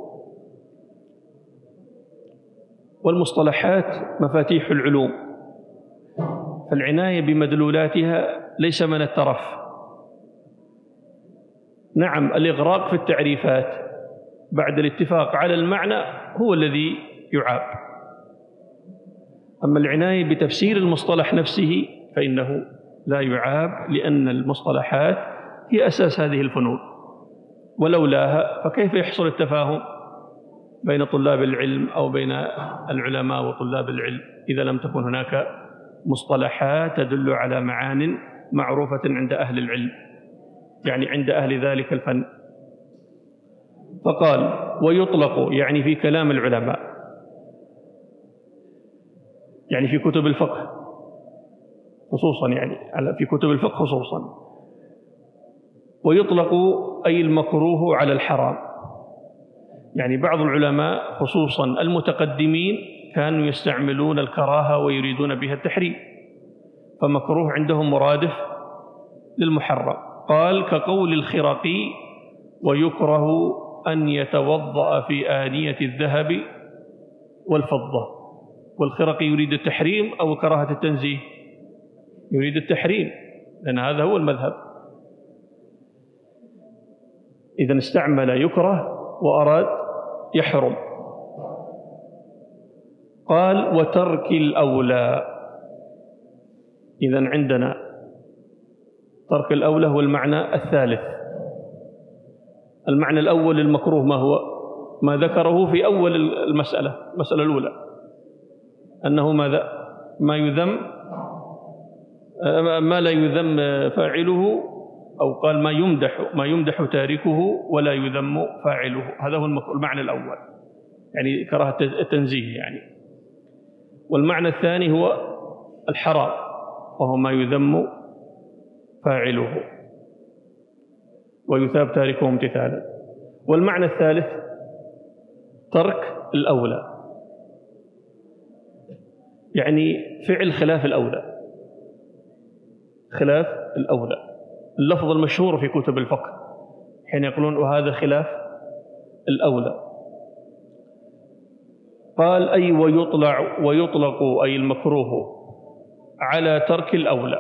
والمصطلحات مفاتيح العلوم، فالعناية بمدلولاتها ليس من الترف. نعم الإغراق في التعريفات بعد الاتفاق على المعنى هو الذي يعاب، أما العناية بتفسير المصطلح نفسه فإنه لا يعاب، لأن المصطلحات هي أساس هذه الفنون، ولولاها فكيف يحصل التفاهم بين طلاب العلم أو بين العلماء وطلاب العلم إذا لم تكن هناك مصطلحات تدل على معان معروفة عند أهل العلم، يعني عند أهل ذلك الفن. فقال ويطلق، يعني في كلام العلماء، يعني في كتب الفقه خصوصا، يعني في كتب الفقه خصوصا. ويطلق أي المكروه على الحرام، يعني بعض العلماء خصوصا المتقدمين كانوا يستعملون الكراهة ويريدون بها التحريم، فمكروه عندهم مرادف للمحرم. قال كقول الخرقي ويكره أن يتوضأ في آنية الذهب والفضة. والخرقي يريد التحريم أو كراهة التنزيه؟ يريد التحريم، لأن هذا هو المذهب. إذن استعمل يكره وأراد يحرم. قال وترك الأولى، إذن عندنا ترك الأولى هو المعنى الثالث. المعنى الأول للمكروه ما هو؟ ما ذكره في أول المسألة الأولى، أنه ماذا؟ ما لا يذم فاعله، أو قال ما يمدح تاركه ولا يذم فاعله. هذا هو المعنى الأول، يعني كراهة التنزيه يعني. والمعنى الثاني هو الحرام، وهو ما يذم فاعله ويثاب تاركه امتثالا. والمعنى الثالث ترك الأولى، يعني فعل خلاف الأولى، خلاف الأولى. اللفظ المشهور في كتب الفقه حين يقولون وهذا خلاف الأولى. قال أي ويطلق أي المكروه على ترك الأولى،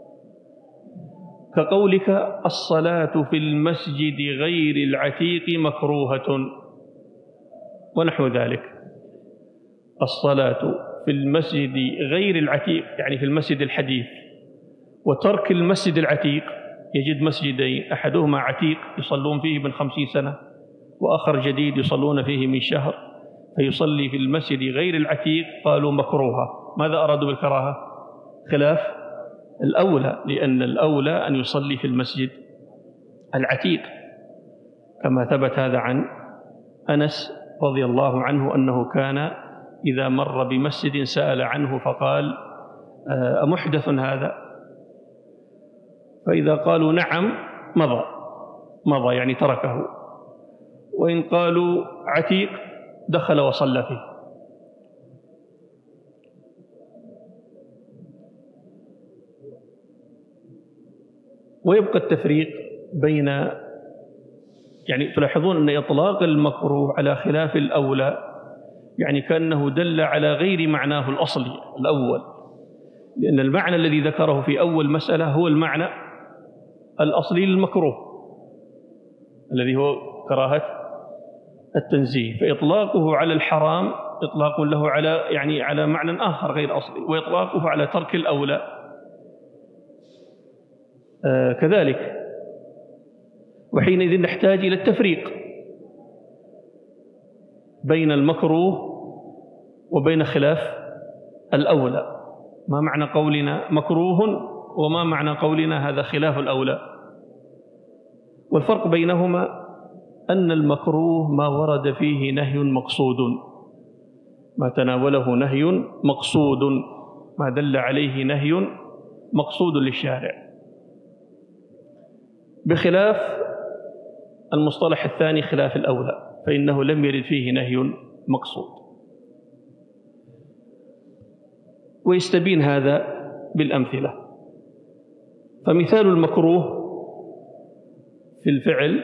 كقولك الصلاة في المسجد غير العتيق مكروهة ونحو ذلك. الصلاة في المسجد غير العتيق يعني في المسجد الحديث، وترك المسجد العتيق، يجد مسجدين أحدهما عتيق يصلون فيه من 50 سنة وآخر جديد يصلون فيه من شهر فيصلي في المسجد غير العتيق، قالوا مكروها. ماذا أرادوا بالكراهة؟ خلاف الأولى، لأن الأولى أن يصلي في المسجد العتيق، كما ثبت هذا عن أنس رضي الله عنه أنه كان إذا مر بمسجد سأل عنه فقال أمحدث هذا؟ فإذا قالوا نعم مضى يعني تركه، وإن قالوا عتيق دخل وصلى فيه. ويبقى التفريق بين، يعني تلاحظون أن إطلاق المكروه على خلاف الأولى يعني كأنه دل على غير معناه الأصلي الأول، لأن المعنى الذي ذكره في أول مسألة هو المعنى الأصلي للمكروه الذي هو كراهة التنزيه، فإطلاقه على الحرام إطلاق له على معنى آخر غير أصلي، وإطلاقه على ترك الأولى كذلك. وحينئذ نحتاج إلى التفريق بين المكروه وبين خلاف الأولى. ما معنى قولنا مكروه وما معنى قولنا هذا خلاف الأولى؟ والفرق بينهما أن المكروه ما ورد فيه نهي مقصود، ما تناوله نهي مقصود، ما دل عليه نهي مقصود للشارع، بخلاف المصطلح الثاني خلاف الأولى فإنه لم يرد فيه نهي مقصود. ويستبين هذا بالأمثلة. فمثال المكروه في الفعل،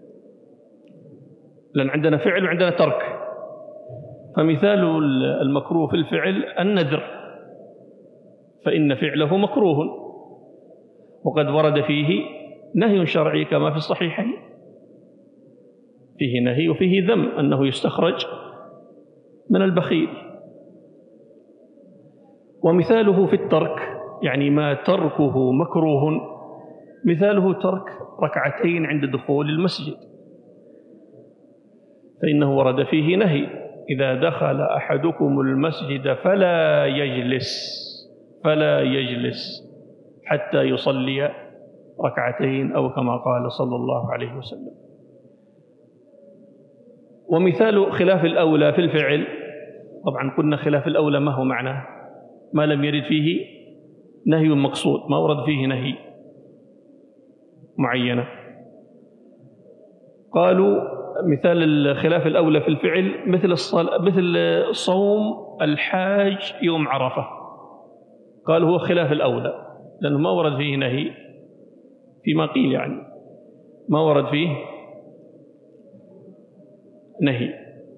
لأن عندنا فعل وعندنا ترك، فمثال المكروه في الفعل النذر، فإن فعله مكروه، وقد ورد فيه نهي شرعي كما في الصحيحين، فيه نهي وفيه ذم أنه يستخرج من البخيل. ومثاله في الترك، يعني ما تركه مكروه، مثاله ترك ركعتين عند دخول المسجد، فإنه ورد فيه نهي إذا دخل أحدكم المسجد فلا يجلس حتى يصلي ركعتين أو كما قال صلى الله عليه وسلم. ومثال خلاف الأولى في الفعل، طبعا قلنا خلاف الأولى ما هو معناه؟ ما لم يرد فيه نهي مقصود، ما ورد فيه نهي معينة. قالوا مثال خلاف الأولى في الفعل مثل صوم الحاج يوم عرفة، قال هو خلاف الأولى لأنه ما ورد فيه نهي، فيما قيل يعني ما ورد فيه نهي،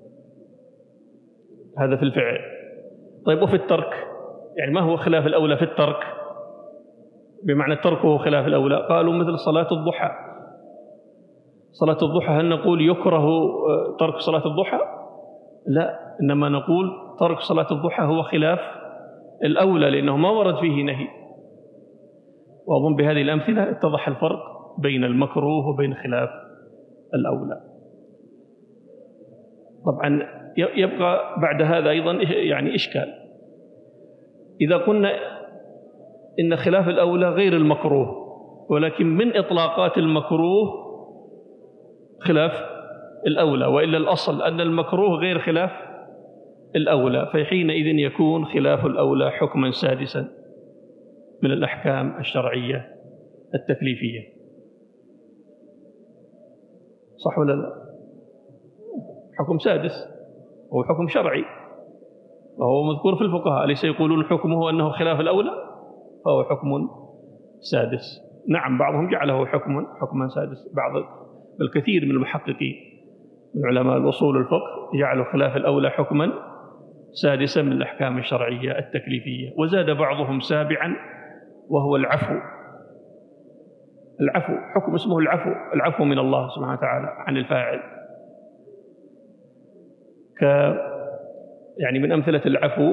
هذا في الفعل. طيب وفي الترك، يعني ما هو خلاف الأولى في الترك بمعنى تركه خلاف الأولى؟ قالوا مثل صلاة الضحى. صلاة الضحى هل نقول يكره ترك صلاة الضحى؟ لا، إنما نقول ترك صلاة الضحى هو خلاف الأولى لأنه ما ورد فيه نهي. وأظن بهذه الأمثلة اتضح الفرق بين المكروه وبين خلاف الأولى. طبعا يبقى بعد هذا أيضا يعني إشكال، إذا قلنا إن خلاف الأولى غير المكروه، ولكن من إطلاقات المكروه خلاف الأولى، وإلا الأصل أن المكروه غير خلاف الأولى، فحينئذ يكون خلاف الأولى حكما سادسا من الأحكام الشرعية التكليفية. صح ولا لا؟ حكم سادس هو حكم شرعي وهو مذكور في الفقهاء، أليس يقولون حكمه أنه خلاف الأولى؟ فهو حكم سادس. نعم، بعضهم جعله حكما سادس، الكثير من المحققين من علماء الأصول الفقه جعلوا خلاف الأولى حكما سادسا من الأحكام الشرعية التكليفية. وزاد بعضهم سابعا وهو العفو حكم اسمه العفو من الله سبحانه وتعالى عن الفاعل. يعني من أمثلة العفو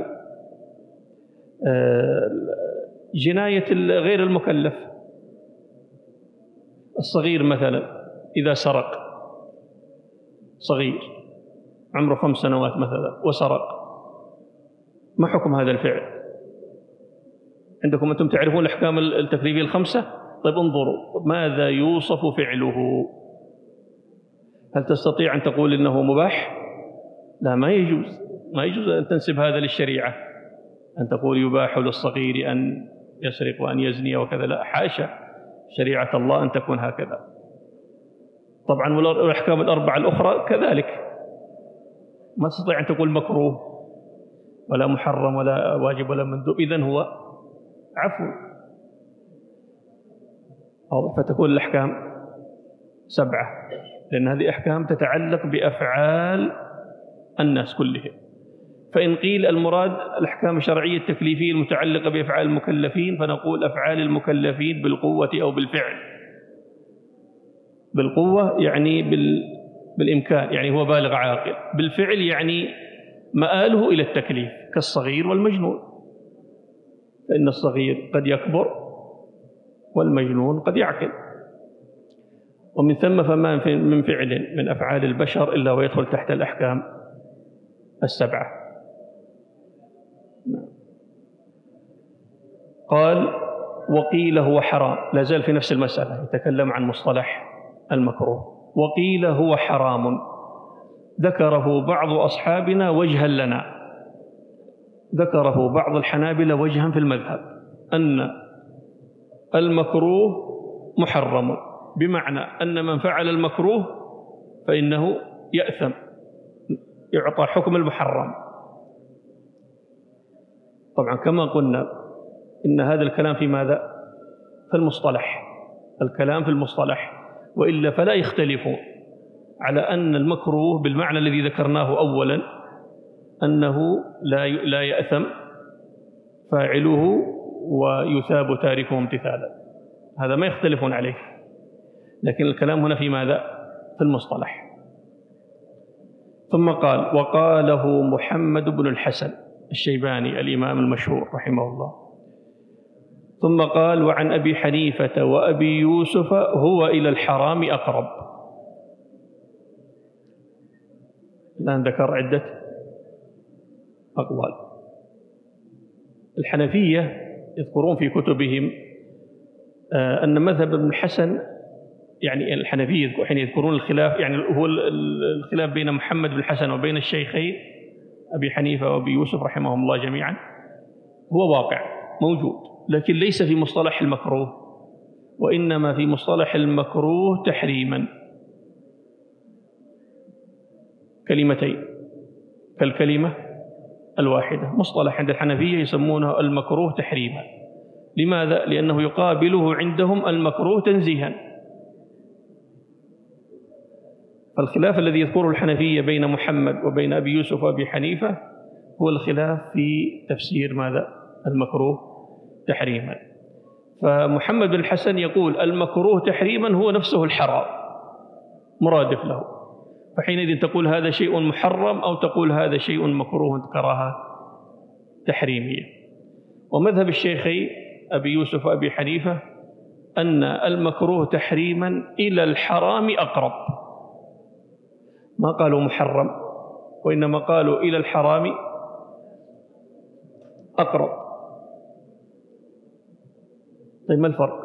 جناية غير المكلف، الصغير مثلا إذا سرق صغير عمره 5 سنوات مثلا وسرق، ما حكم هذا الفعل؟ عندكم أنتم تعرفون الأحكام التكليفية ال5. طيب انظروا ماذا يوصف فعله. هل تستطيع أن تقول إنه مباح؟ لا، ما يجوز أن تنسب هذا للشريعة، أن تقول يباح للصغير أن يسرق وأن يزني وكذا. لا، حاشا، شريعة الله أن تكون هكذا. طبعا والأحكام ال4 الأخرى كذلك، ما تستطيع أن تقول مكروه ولا محرم ولا واجب ولا مندوب، إذن هو عفو. فتكون الأحكام 7، لأن هذه أحكام تتعلق بأفعال الناس كلهم. فإن قيل المراد الأحكام الشرعية التكليفية المتعلقة بأفعال المكلفين، فنقول أفعال المكلفين بالقوة أو بالفعل. بالقوة يعني بالإمكان، يعني هو بالغ عاقل. بالفعل يعني مآله إلى التكليف، كالصغير والمجنون، فإن الصغير قد يكبر والمجنون قد يعقل. ومن ثم فما من فعل من أفعال البشر إلا ويدخل تحت الأحكام 7. قال وقيل هو حرام، لا زال في نفس المسألة، يتكلم عن مصطلح المكروه. وقيل هو حرام، ذكره بعض أصحابنا وجها لنا، ذكره بعض الحنابلة وجها في المذهب، أن المكروه محرم، بمعنى أن من فعل المكروه فإنه يأثم، يعطى حكم المحرم. طبعا كما قلنا إن هذا الكلام في ماذا؟ في المصطلح، الكلام في المصطلح، وإلا فلا يختلفون على أن المكروه بالمعنى الذي ذكرناه أولا، أنه لا يأثم فاعله ويثاب تاركه امتثالا، هذا ما يختلفون عليه. لكن الكلام هنا في ماذا؟ في المصطلح. ثم قال وقاله محمد بن الحسن الشيباني الإمام المشهور رحمه الله. ثم قال وعن أبي حنيفة وأبي يوسف هو إلى الحرام أقرب. الآن ذكر عدة أقوال. الحنفية يذكرون في كتبهم أن مذهب ابن الحسن، يعني الحنفية حين يذكرون الخلاف، يعني هو الخلاف بين محمد بن الحسن وبين الشيخين أبي حنيفة وأبي يوسف رحمهم الله جميعا، هو واقع موجود، لكن ليس في مصطلح المكروه، وإنما في مصطلح المكروه تحريما. كلمتين كالكلمة الواحدة، مصطلح عند الحنفية يسمونه المكروه تحريما. لماذا؟ لأنه يقابله عندهم المكروه تنزيها. الخلاف الذي يذكره الحنفية بين محمد وبين أبي يوسف وأبي حنيفة هو الخلاف في تفسير ماذا؟ المكروه تحريما. فمحمد بن الحسن يقول المكروه تحريما هو نفسه الحرام مرادف له، فحينئذ تقول هذا شيء محرم أو تقول هذا شيء مكروه كراهة تحريمية. ومذهب الشيخين أبي يوسف وأبي حنيفة أن المكروه تحريما إلى الحرام أقرب، ما قالوا محرم وإنما قالوا إلى الحرام أقرب. طيب ما الفرق؟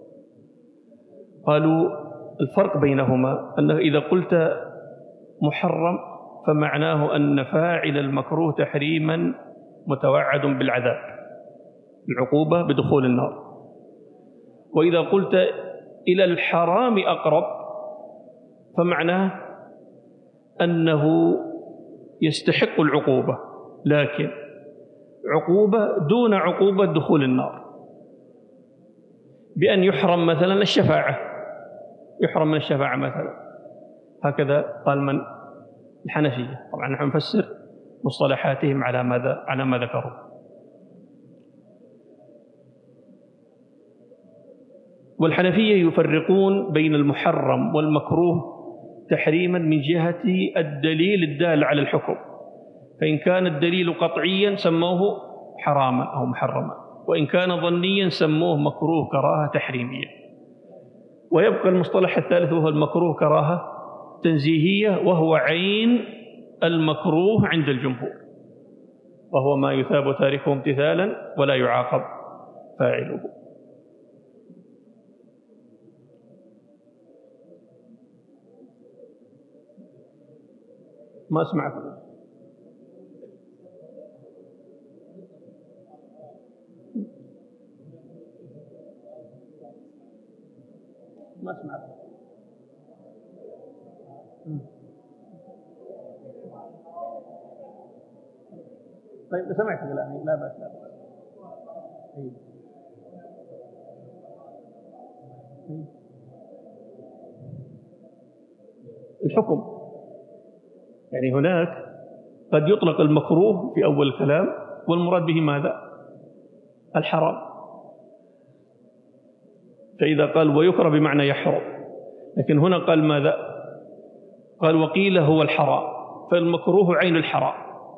قالوا الفرق بينهما أنه إذا قلت محرم فمعناه أن فاعل المكروه تحريما متوعد بالعذاب، العقوبة بدخول النار. وإذا قلت إلى الحرام أقرب فمعناه أنه يستحق العقوبة، لكن عقوبة دون عقوبة دخول النار، بأن يحرم مثلا الشفاعة، يحرم من الشفاعة مثلا. هكذا قال من؟ الحنفية. طبعا نحن نفسر مصطلحاتهم على ماذا؟ على ما ذكروا. والحنفية يفرقون بين المحرم والمكروه تحريما من جهة الدليل الدال على الحكم، فإن كان الدليل قطعيا سموه حراما أو محرما، وإن كان ظنيا سموه مكروه كراهة تحريمية. ويبقى المصطلح الثالث وهو المكروه كراهة تنزيهية وهو عين المكروه عند الجمهور، وهو ما يثاب تاركه امتثالا ولا يعاقب فاعله. ما أسمعك. ما أسمعك. طيب سمعت كلامي، لا بأس لا بأس. الحكم يعني هناك قد يطلق المكروه في أول الكلام والمراد به ماذا؟ الحرام. فإذا قال ويكره بمعنى يحرم، لكن هنا قال ماذا؟ قال وقيل هو الحرام، فالمكروه عين الحرام،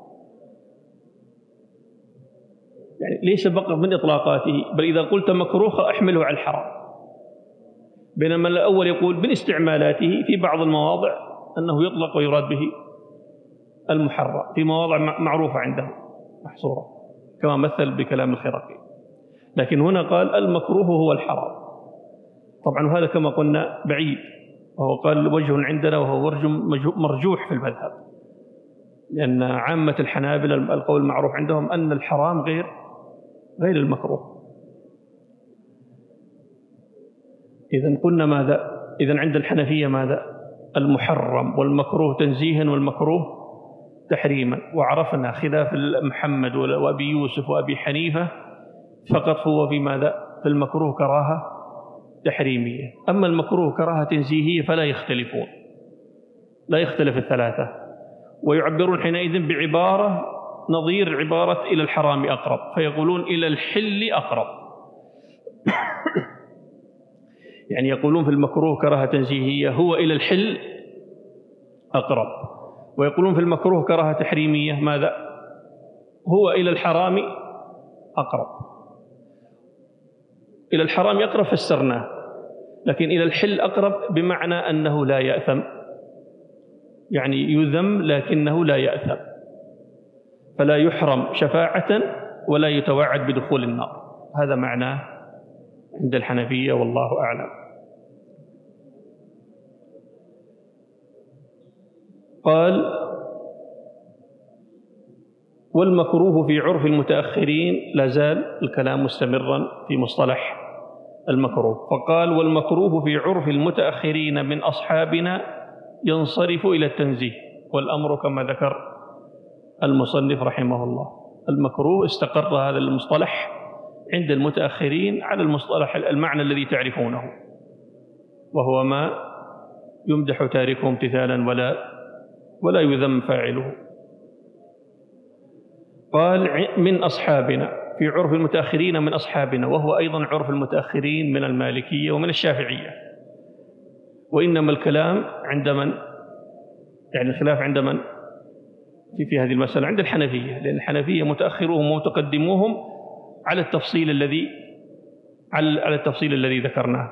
يعني ليس فقط من إطلاقاته، بل إذا قلت مكروه أحمله على الحرام. بينما الأول يقول من استعمالاته في بعض المواضع أنه يطلق ويراد به المحرم في مواضع معروفة عنده محصورة، كما مثل بكلام الخرقي. لكن هنا قال المكروه هو الحرام. طبعا هذا كما قلنا بعيد، وهو قال وجه عندنا وهو مرجوح في المذهب، لأن عامة الحنابلة القول المعروف عندهم أن الحرام غير المكروه. إذن قلنا ماذا؟ إذن عند الحنفية ماذا؟ المحرم والمكروه تنزيها والمكروه تحريما. وعرفنا خلاف محمد وأبي يوسف وأبي حنيفة فقط هو في ماذا؟ في المكروه كراهة تحريمية. أما المكروه كراهة تنزيهية فلا يختلفون، لا يختلف الثلاثة، ويعبرون حينئذ بعبارة نظير عبارة إلى الحرام أقرب، فيقولون إلى الحل أقرب. يعني يقولون في المكروه كراهة تنزيهية هو إلى الحل أقرب، ويقولون في المكروه كراهة تحريمية ماذا؟ هو إلى الحرام أقرب. إلى الحرام أقرب فسرناه، لكن إلى الحل أقرب بمعنى أنه لا يأثم، يعني يذم لكنه لا يأثم، فلا يحرم شفاعة ولا يتوعد بدخول النار. هذا معناه عند الحنفية والله أعلم. قال والمكروه في عرف المتأخرين، لا زال الكلام مستمرا في مصطلح المكروه. فقال والمكروه في عرف المتأخرين من أصحابنا ينصرف إلى التنزيه، والأمر كما ذكر المصنف رحمه الله. المكروه استقر هذا المصطلح عند المتأخرين على المصطلح المعنى الذي تعرفونه، وهو ما يمدح تاركه امتثالا ولا يذم فاعله. قال من أصحابنا في عرف المتأخرين من أصحابنا، وهو أيضا عرف المتأخرين من المالكية ومن الشافعية. وإنما الكلام عند من؟ يعني الخلاف عند من في هذه المسألة؟ عند الحنفية، لأن الحنفية متأخروهم ومتقدموهم على التفصيل الذي ذكرناه.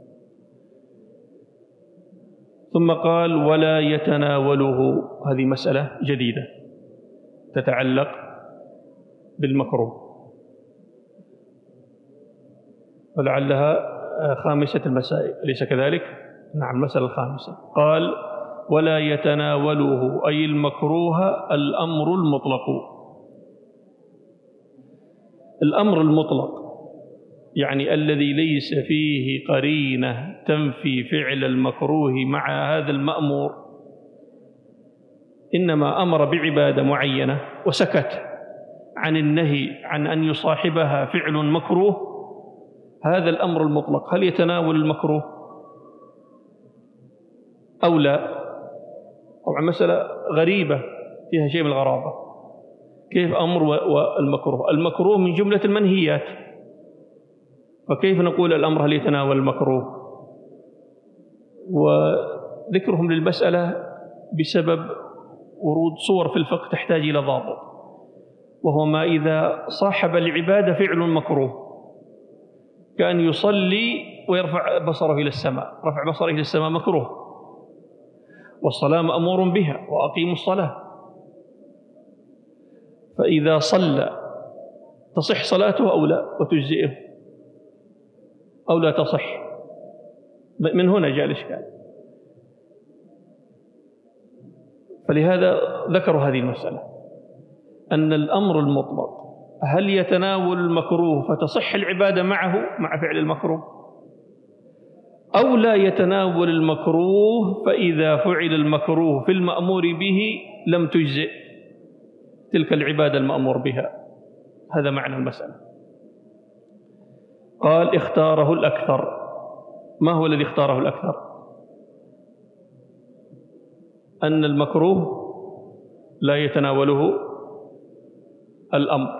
ثم قال ولا يتناوله، هذه مسألة جديدة تتعلق بالمكروه، ولعلها خامسة المسائل، أليس كذلك؟ نعم، المسألة الخامسة. قال ولا يتناوله أي المكروه الأمر المطلق. الأمر المطلق يعني الذي ليس فيه قرينة تنفي فعل المكروه مع هذا المأمور، إنما أمر بعبادة معينة وسكت عن النهي عن أن يصاحبها فعل مكروه، هذا الأمر المطلق هل يتناول المكروه أو لا؟ طبعا مسألة غريبة فيها شيء من الغرابة. كيف أمر والمكروه؟ المكروه من جملة المنهيات، فكيف نقول الأمر هل يتناول المكروه؟ وذكرهم للمسألة بسبب ورود صور في الفقه تحتاج إلى ضابط، وهو ما إذا صاحب العبادة فعل مكروه، كأن يصلي ويرفع بصره إلى السماء، رفع بصره إلى السماء مكروه، والصلاة مأمور بها، وأقيموا الصلاة. فإذا صلى تصح صلاته أو لا، وتجزئه أو لا تصح. من هنا جاء الإشكال. فلهذا ذكروا هذه المسألة، أن الأمر المطلق هل يتناول المكروه فتصح العبادة معه مع فعل المكروه، أو لا يتناول المكروه فإذا فعل المكروه في المأمور به لم تجزئ تلك العبادة المأمور بها. هذا معنى المسألة. قال اختاره الأكثر. ما هو الذي اختاره الأكثر؟ أن المكروه لا يتناوله الأمر،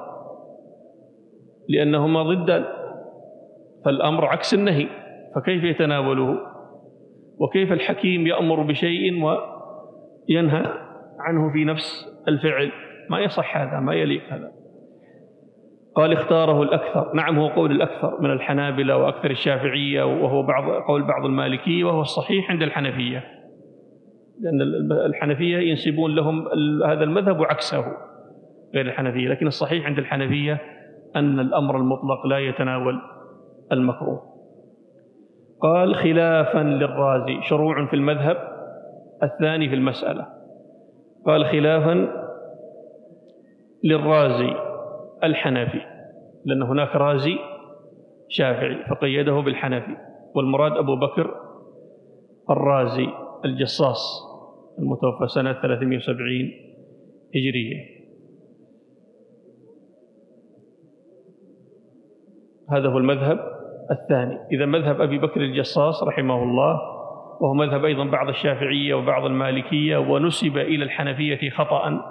لأنهما ضدان، فالأمر عكس النهي، فكيف يتناوله؟ وكيف الحكيم يأمر بشيء وينهى عنه في نفس الفعل؟ ما يصح هذا، ما يليق هذا. قال اختاره الأكثر. نعم، هو قول الأكثر من الحنابلة وأكثر الشافعية، وهو قول بعض المالكية، وهو الصحيح عند الحنفية، لأن الحنفية ينسبون لهم هذا المذهب وعكسه غير الحنفية، لكن الصحيح عند الحنفية أن الأمر المطلق لا يتناول المكروه. قال خلافا للرازي، شروع في المذهب الثاني في المسألة. قال خلافا للرازي الحنفي، لأن هناك رازي شافعي فقيده بالحنفي، والمراد أبو بكر الرازي الجصاص المتوفى سنة 370 هجرية. هذا هو المذهب الثاني. إذا مذهب أبي بكر الجصاص رحمه الله، وهو مذهب أيضا بعض الشافعية وبعض المالكية، ونسب إلى الحنفية خطأ،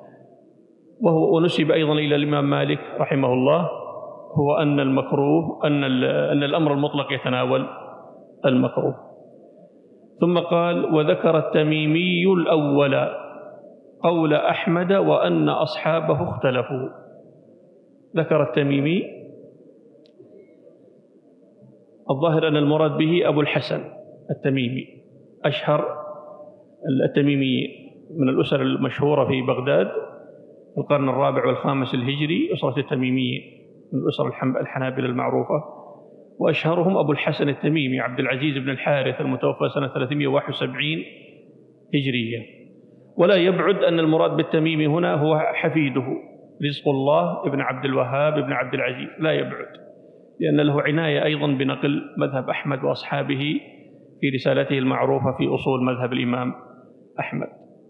ونسب أيضا إلى الإمام مالك رحمه الله، هو أن المكروه أن الأمر المطلق يتناول المكروه. ثم قال وذكر التميمي الأول قول أحمد وأن أصحابه اختلفوا. ذكر التميمي، الظاهر أن المراد به أبو الحسن التميمي، أشهر التميمي من الأسر المشهورة في بغداد في القرن الرابع والخامس الهجري، أسرة التميمية من الأسر الحنابلة المعروفة، وأشهرهم أبو الحسن التميمي عبد العزيز بن الحارث المتوفى سنة 371 هجرية. ولا يبعد أن المراد بالتميمي هنا هو حفيده رزق الله ابن عبد الوهاب ابن عبد العزيز، لا يبعد، لأن له عناية أيضا بنقل مذهب أحمد وأصحابه في رسالته المعروفة في أصول مذهب الإمام أحمد.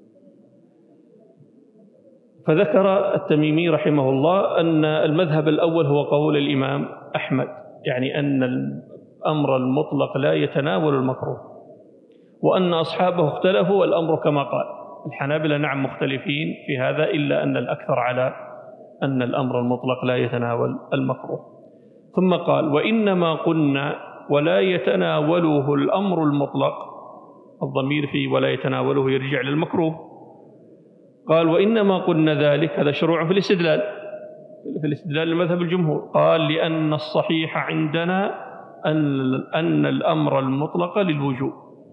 فذكر التميمي رحمه الله أن المذهب الأول هو قول الإمام أحمد، يعني أن الأمر المطلق لا يتناول المكروه، وأن أصحابه اختلفوا، والأمر كما قال. الحنابلة نعم مختلفين في هذا، إلا أن الأكثر على أن الأمر المطلق لا يتناول المكروه. ثم قال وإنما قلنا ولا يتناوله الأمر المطلق، الضمير في ولا يتناوله يرجع للمكروه. قال وإنما قلنا ذلك، هذا شروع في الاستدلال لمذهب الجمهور. قال لأن الصحيح عندنا أن الأمر المطلق للوجوب،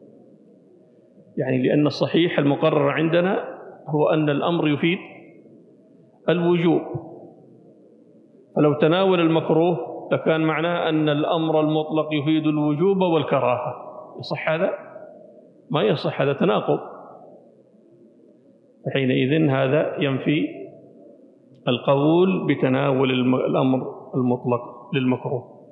يعني لأن الصحيح المقرر عندنا هو أن الأمر يفيد الوجوب، فلو تناول المكروه لكان معناه أن الأمر المطلق يفيد الوجوب والكراهة. يصح هذا؟ ما يصح، هذا تناقض. حينئذ هذا ينفي القول بتناول الأمر المطلق للمكروه.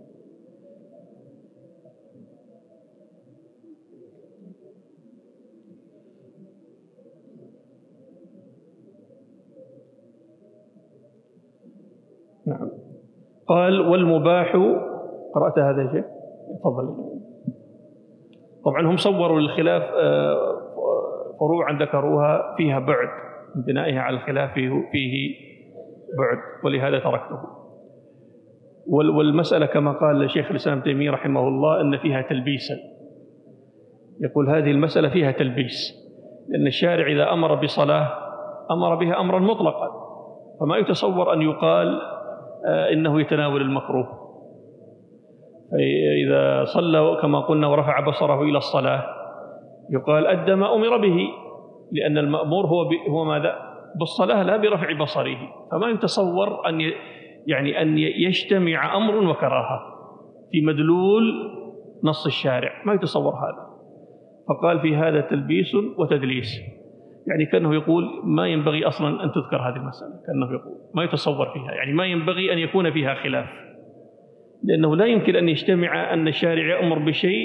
نعم. قال والمباح، قرأت هذا الشيء؟ تفضل. طبعا هم صوروا للخلاف فروعا ذكروها فيها بعد، من بنائها على الخلاف فيه بعد، ولهذا تركته. والمسألة كما قال شيخ الإسلام تيمية رحمه الله أن فيها تلبيسا، يقول هذه المسألة فيها تلبيس، لأن الشارع إذا أمر بصلاة أمر بها أمرا مطلقا، فما يتصور أن يقال إنه يتناول المكروه. إذا صلى كما قلنا ورفع بصره إلى الصلاة يقال أدى ما أمر به، لأن المأمور هو ماذا؟ بالصلاة لا برفع بصره. فما يتصور أن يجتمع أمر وكراهة في مدلول نص الشارع، ما يتصور هذا. فقال في هذا تلبيس وتدليس، يعني كأنه يقول ما ينبغي أصلا أن تذكر هذه المسألة، كأنه يقول ما يتصور فيها، يعني ما ينبغي أن يكون فيها خلاف، لأنه لا يمكن أن يجتمع أن الشارع يأمر بشيء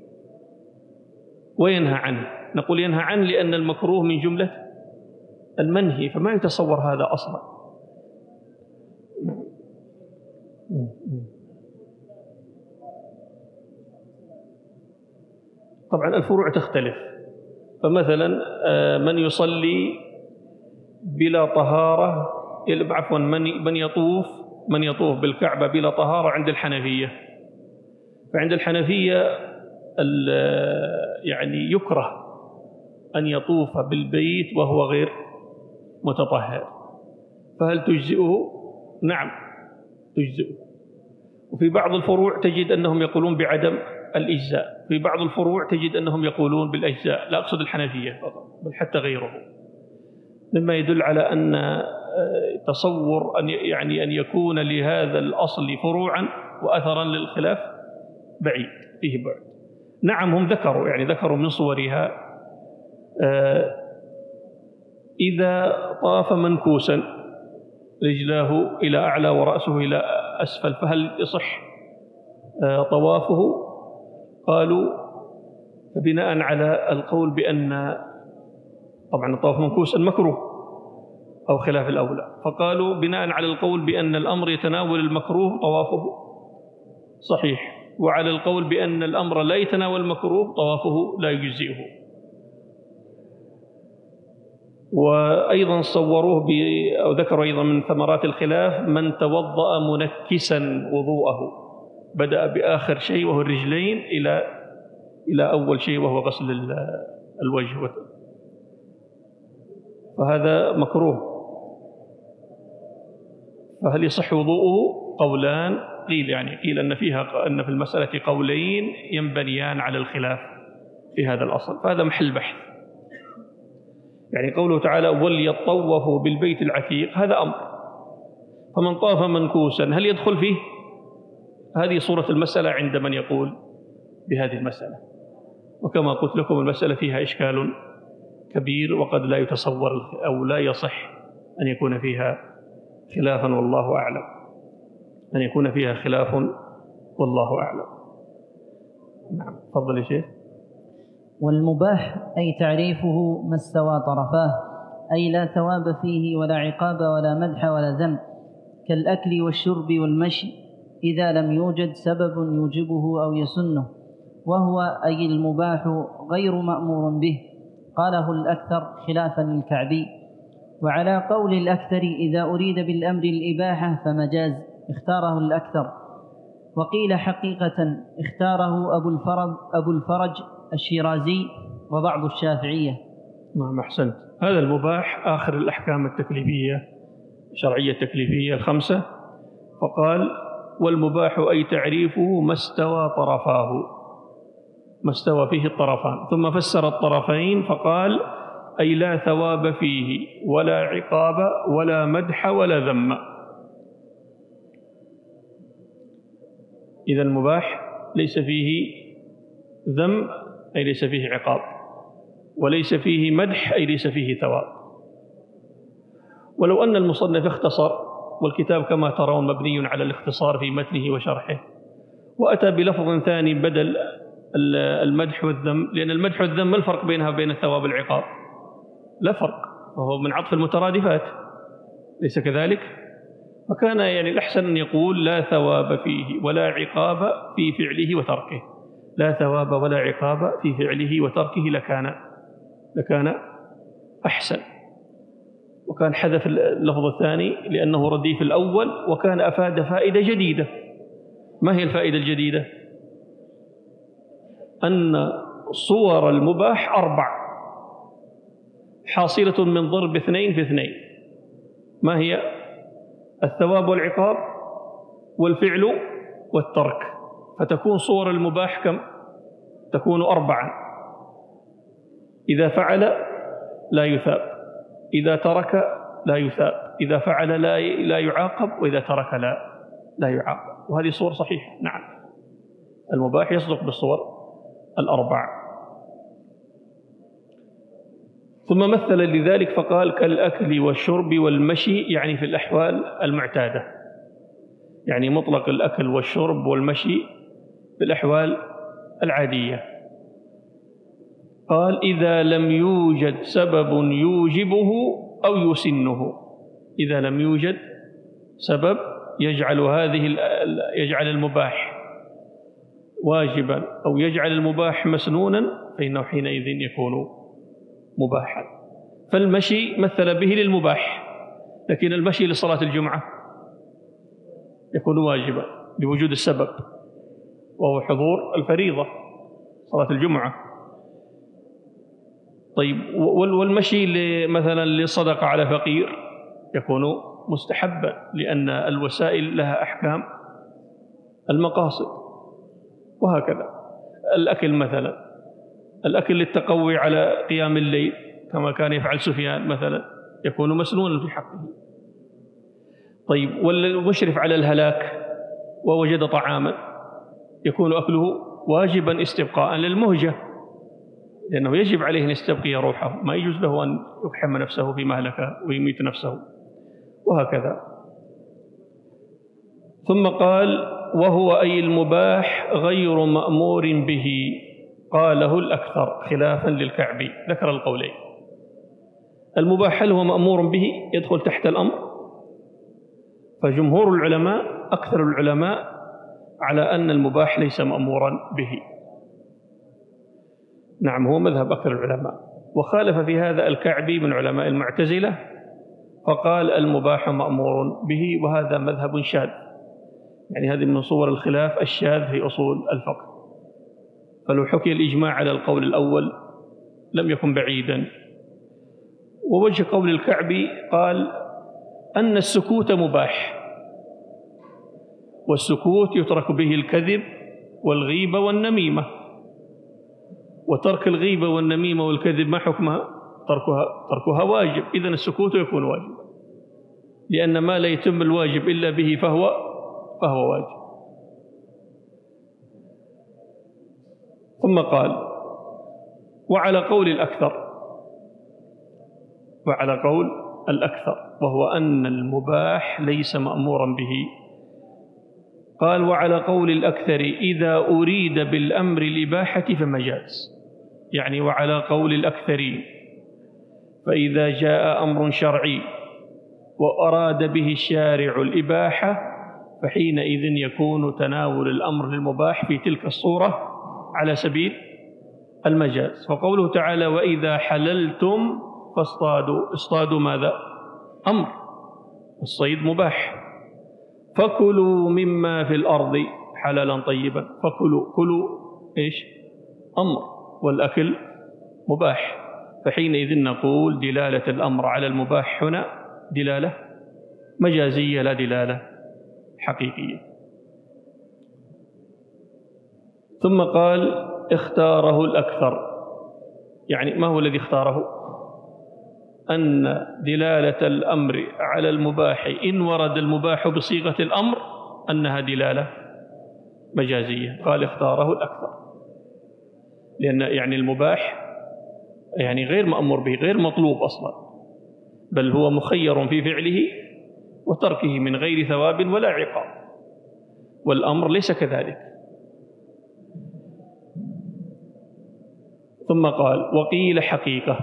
وينهى عنه. نقول ينهى عنه لأن المكروه من جملة المنهي، فما يتصور هذا أصلا. طبعا الفروع تختلف، فمثلا من يصلي بلا طهارة، عفوا من يطوف بالكعبة بلا طهارة عند الحنفية، فعند الحنفية يعني يكره أن يطوف بالبيت وهو غير متطهر، فهل تجزئه؟ نعم تجزئه. وفي بعض الفروع تجد أنهم يقولون بعدم الإجزاء، في بعض الفروع تجد أنهم يقولون بالإجزاء، لا أقصد الحنفية فقط بل حتى غيره، مما يدل على أن تصور أن يكون لهذا الأصل فروعا وأثرا للخلاف بعيد، فيه بعد. نعم هم ذكروا من صورها إذا طاف منكوسا رجلاه إلى أعلى ورأسه إلى أسفل فهل يصح طوافه؟ قالوا بناء على القول بأن طبعا الطواف منكوسا مكروه أو خلاف الأولى، فقالوا بناء على القول بأن الأمر يتناول المكروه طوافه صحيح، وعلى القول بأن الأمر لا يتناول المكروه طوافه لا يجزئه. وأيضا صوروه أو ذكروا أيضا من ثمرات الخلاف من توضأ منكسا وضوءه، بدأ بآخر شيء وهو الرجلين إلى أول شيء وهو غسل الوجه، فهذا مكروه. فهل يصح وضوءه؟ قولان، قيل أن في المسألة قولين ينبنيان على الخلاف في هذا الأصل، فهذا محل بحث. يعني قوله تعالى وليطوفوا بالبيت العتيق هذا أمر، فمن طاف منكوسا هل يدخل فيه؟ هذه صورة المسألة عند من يقول بهذه المسألة، وكما قلت لكم المسألة فيها إشكال كبير، وقد لا يتصور أو لا يصح أن يكون فيها خلافا والله أعلم، أن يكون فيها خلاف والله أعلم. نعم تفضل يا شيخ. والمباح أي تعريفه ما استوى طرفاه، أي لا ثواب فيه ولا عقاب ولا مدح ولا ذم، كالأكل والشرب والمشي إذا لم يوجد سبب يوجبه أو يسنه، وهو أي المباح غير مأمور به، قاله الأكثر خلافا للكعبي. وعلى قول الأكثر إذا أريد بالأمر الإباحة فمجاز، اختاره الأكثر. وقيل حقيقة اختاره أبو الفرج الشيرازي وبعض الشافعية. نعم أحسنت. هذا المباح آخر الأحكام التكليفية الشرعية التكليفية الخمسة، فقال والمباح أي تعريفه ما استوى طرفاه، ما استوى فيه الطرفان، ثم فسر الطرفين فقال أي لا ثواب فيه ولا عقاب ولا مدح ولا ذم. إذا المباح ليس فيه ذم أي ليس فيه عقاب، وليس فيه مدح أي ليس فيه ثواب. ولو أن المصنف اختصر، والكتاب كما ترون مبني على الاختصار في متنه وشرحه، وأتى بلفظ ثاني بدل المدح والذم، لأن المدح والذم ما الفرق بينها وبين الثواب والعقاب؟ لا فرق، وهو من عطف المترادفات، ليس كذلك؟ فكان يعني الأحسن أن يقول لا ثواب فيه ولا عقاب في فعله وتركه، لا ثواب ولا عقاب في فعله وتركه لكان أحسن. وكان حذف اللفظ الثاني لأنه رديف الأول، وكان أفاد فائدة جديدة. ما هي الفائدة الجديدة؟ أن صور المباح 4 حاصلة من ضرب 2 في 2. ما هي؟ الثواب والعقاب والفعل والترك، فتكون صور المباح كم؟ تكون 4. إذا فعل لا يثاب، إذا ترك لا يثاب، إذا فعل لا يعاقب، وإذا ترك لا يعاقب. وهذه صور صحيحة. نعم، المباح يصدق بالصور الأربع. ثم مثل لذلك فقال كالأكل والشرب والمشي، يعني في الأحوال المعتادة، يعني مطلق الأكل والشرب والمشي في الأحوال العادية. قال إذا لم يوجد سبب يوجبه أو يسنه، إذا لم يوجد سبب يجعل المباح واجبا أو يجعل المباح مسنونا، فإنه حينئذ يكون مباحا. فالمشي مثل به للمباح، لكن المشي لصلاة الجمعة يكون واجبا بوجود السبب، وهو حضور الفريضة صلاة الجمعة. طيب، والمشي مثلا للصدقة على فقير يكون مستحبا، لأن الوسائل لها أحكام المقاصد. وهكذا الأكل مثلا، الأكل للتقوي على قيام الليل كما كان يفعل سفيان مثلا يكون مسنونا في حقه. طيب، والمشرف على الهلاك ووجد طعاما يكون أكله واجبا استبقاء للمهجة، لأنه يجب عليه أن يستبقي روحه، ما يجوز له أن يقحم نفسه في مهلكة ويميت نفسه، وهكذا. ثم قال وهو أي المباح غير مأمور به، قاله الأكثر خلافا للكعبي. ذكر القولين. المباح هل هو مأمور به يدخل تحت الأمر؟ فجمهور العلماء أكثر العلماء على أن المباح ليس مأمورا به. نعم، هو مذهب أكثر العلماء. وخالف في هذا الكعبي من علماء المعتزلة فقال المباح مأمور به، وهذا مذهب شاذ، يعني هذه من صور الخلاف الشاذ في أصول الفقه. فلو حكي الإجماع على القول الأول لم يكن بعيدا. ووجه قول الكعبي قال أن السكوت مباح، والسكوت يترك به الكذب والغيبة والنميمة، وترك الغيبة والنميمة والكذب ما حكمها؟ تركها واجب. إذن السكوت يكون واجب، لأن ما لا يتم الواجب إلا به فهو واجب. ثم قال وعلى قول الأكثر وهو أن المباح ليس مأمورا به. قال وعلى قول الأكثر إذا أريد بالأمر الإباحة فمجاز، يعني وعلى قول الأكثرين فإذا جاء أمر شرعي وأراد به الشارع الإباحة فحينئذ يكون تناول الأمر للمباح في تلك الصورة على سبيل المجاز. فقوله تعالى وإذا حللتم اصطادوا ماذا؟ أمر، الصيد مباح. فكلوا مما في الأرض حلالا طيبا، كلوا إيش؟ أمر، والأكل مباح. فحينئذ نقول دلالة الأمر على المباح هنا دلالة مجازية لا دلالة حقيقية. ثم قال اختاره الأكثر، يعني ما هو الذي اختاره؟ أن دلالة الأمر على المباح إن ورد المباح بصيغة الأمر أنها دلالة مجازية. قال اختاره الأكثر، لأن يعني المباح يعني غير مأمور به، غير مطلوب أصلا، بل هو مخير في فعله وتركه من غير ثواب ولا عقاب، والأمر ليس كذلك. ثم قال وقيل حقيقة،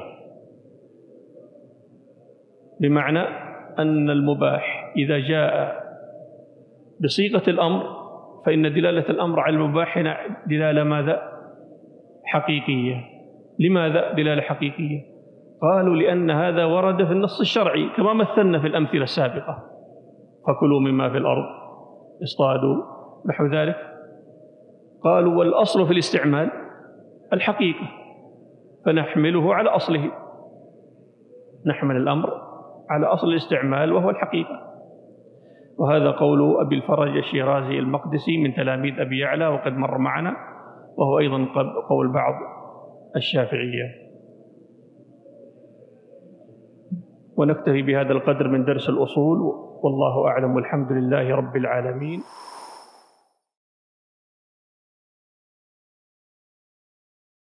بمعنى أن المباح إذا جاء بصيغة الأمر فإن دلالة الأمر على المباح دلالة ماذا؟ حقيقية. لماذا دلالة حقيقية؟ قالوا لأن هذا ورد في النص الشرعي كما مثلنا في الأمثلة السابقة، فكلوا مما في الأرض اصطادوا نحو ذلك. قالوا والأصل في الاستعمال الحقيقة، فنحمله على أصله، نحمل الأمر على أصل الاستعمال وهو الحقيقة. وهذا قول أبي الفرج الشيرازي المقدسي من تلاميذ أبي يعلى، وقد مر معنا، وهو أيضا قول بعض الشافعية. ونكتفي بهذا القدر من درس الأصول، والله أعلم والحمد لله رب العالمين.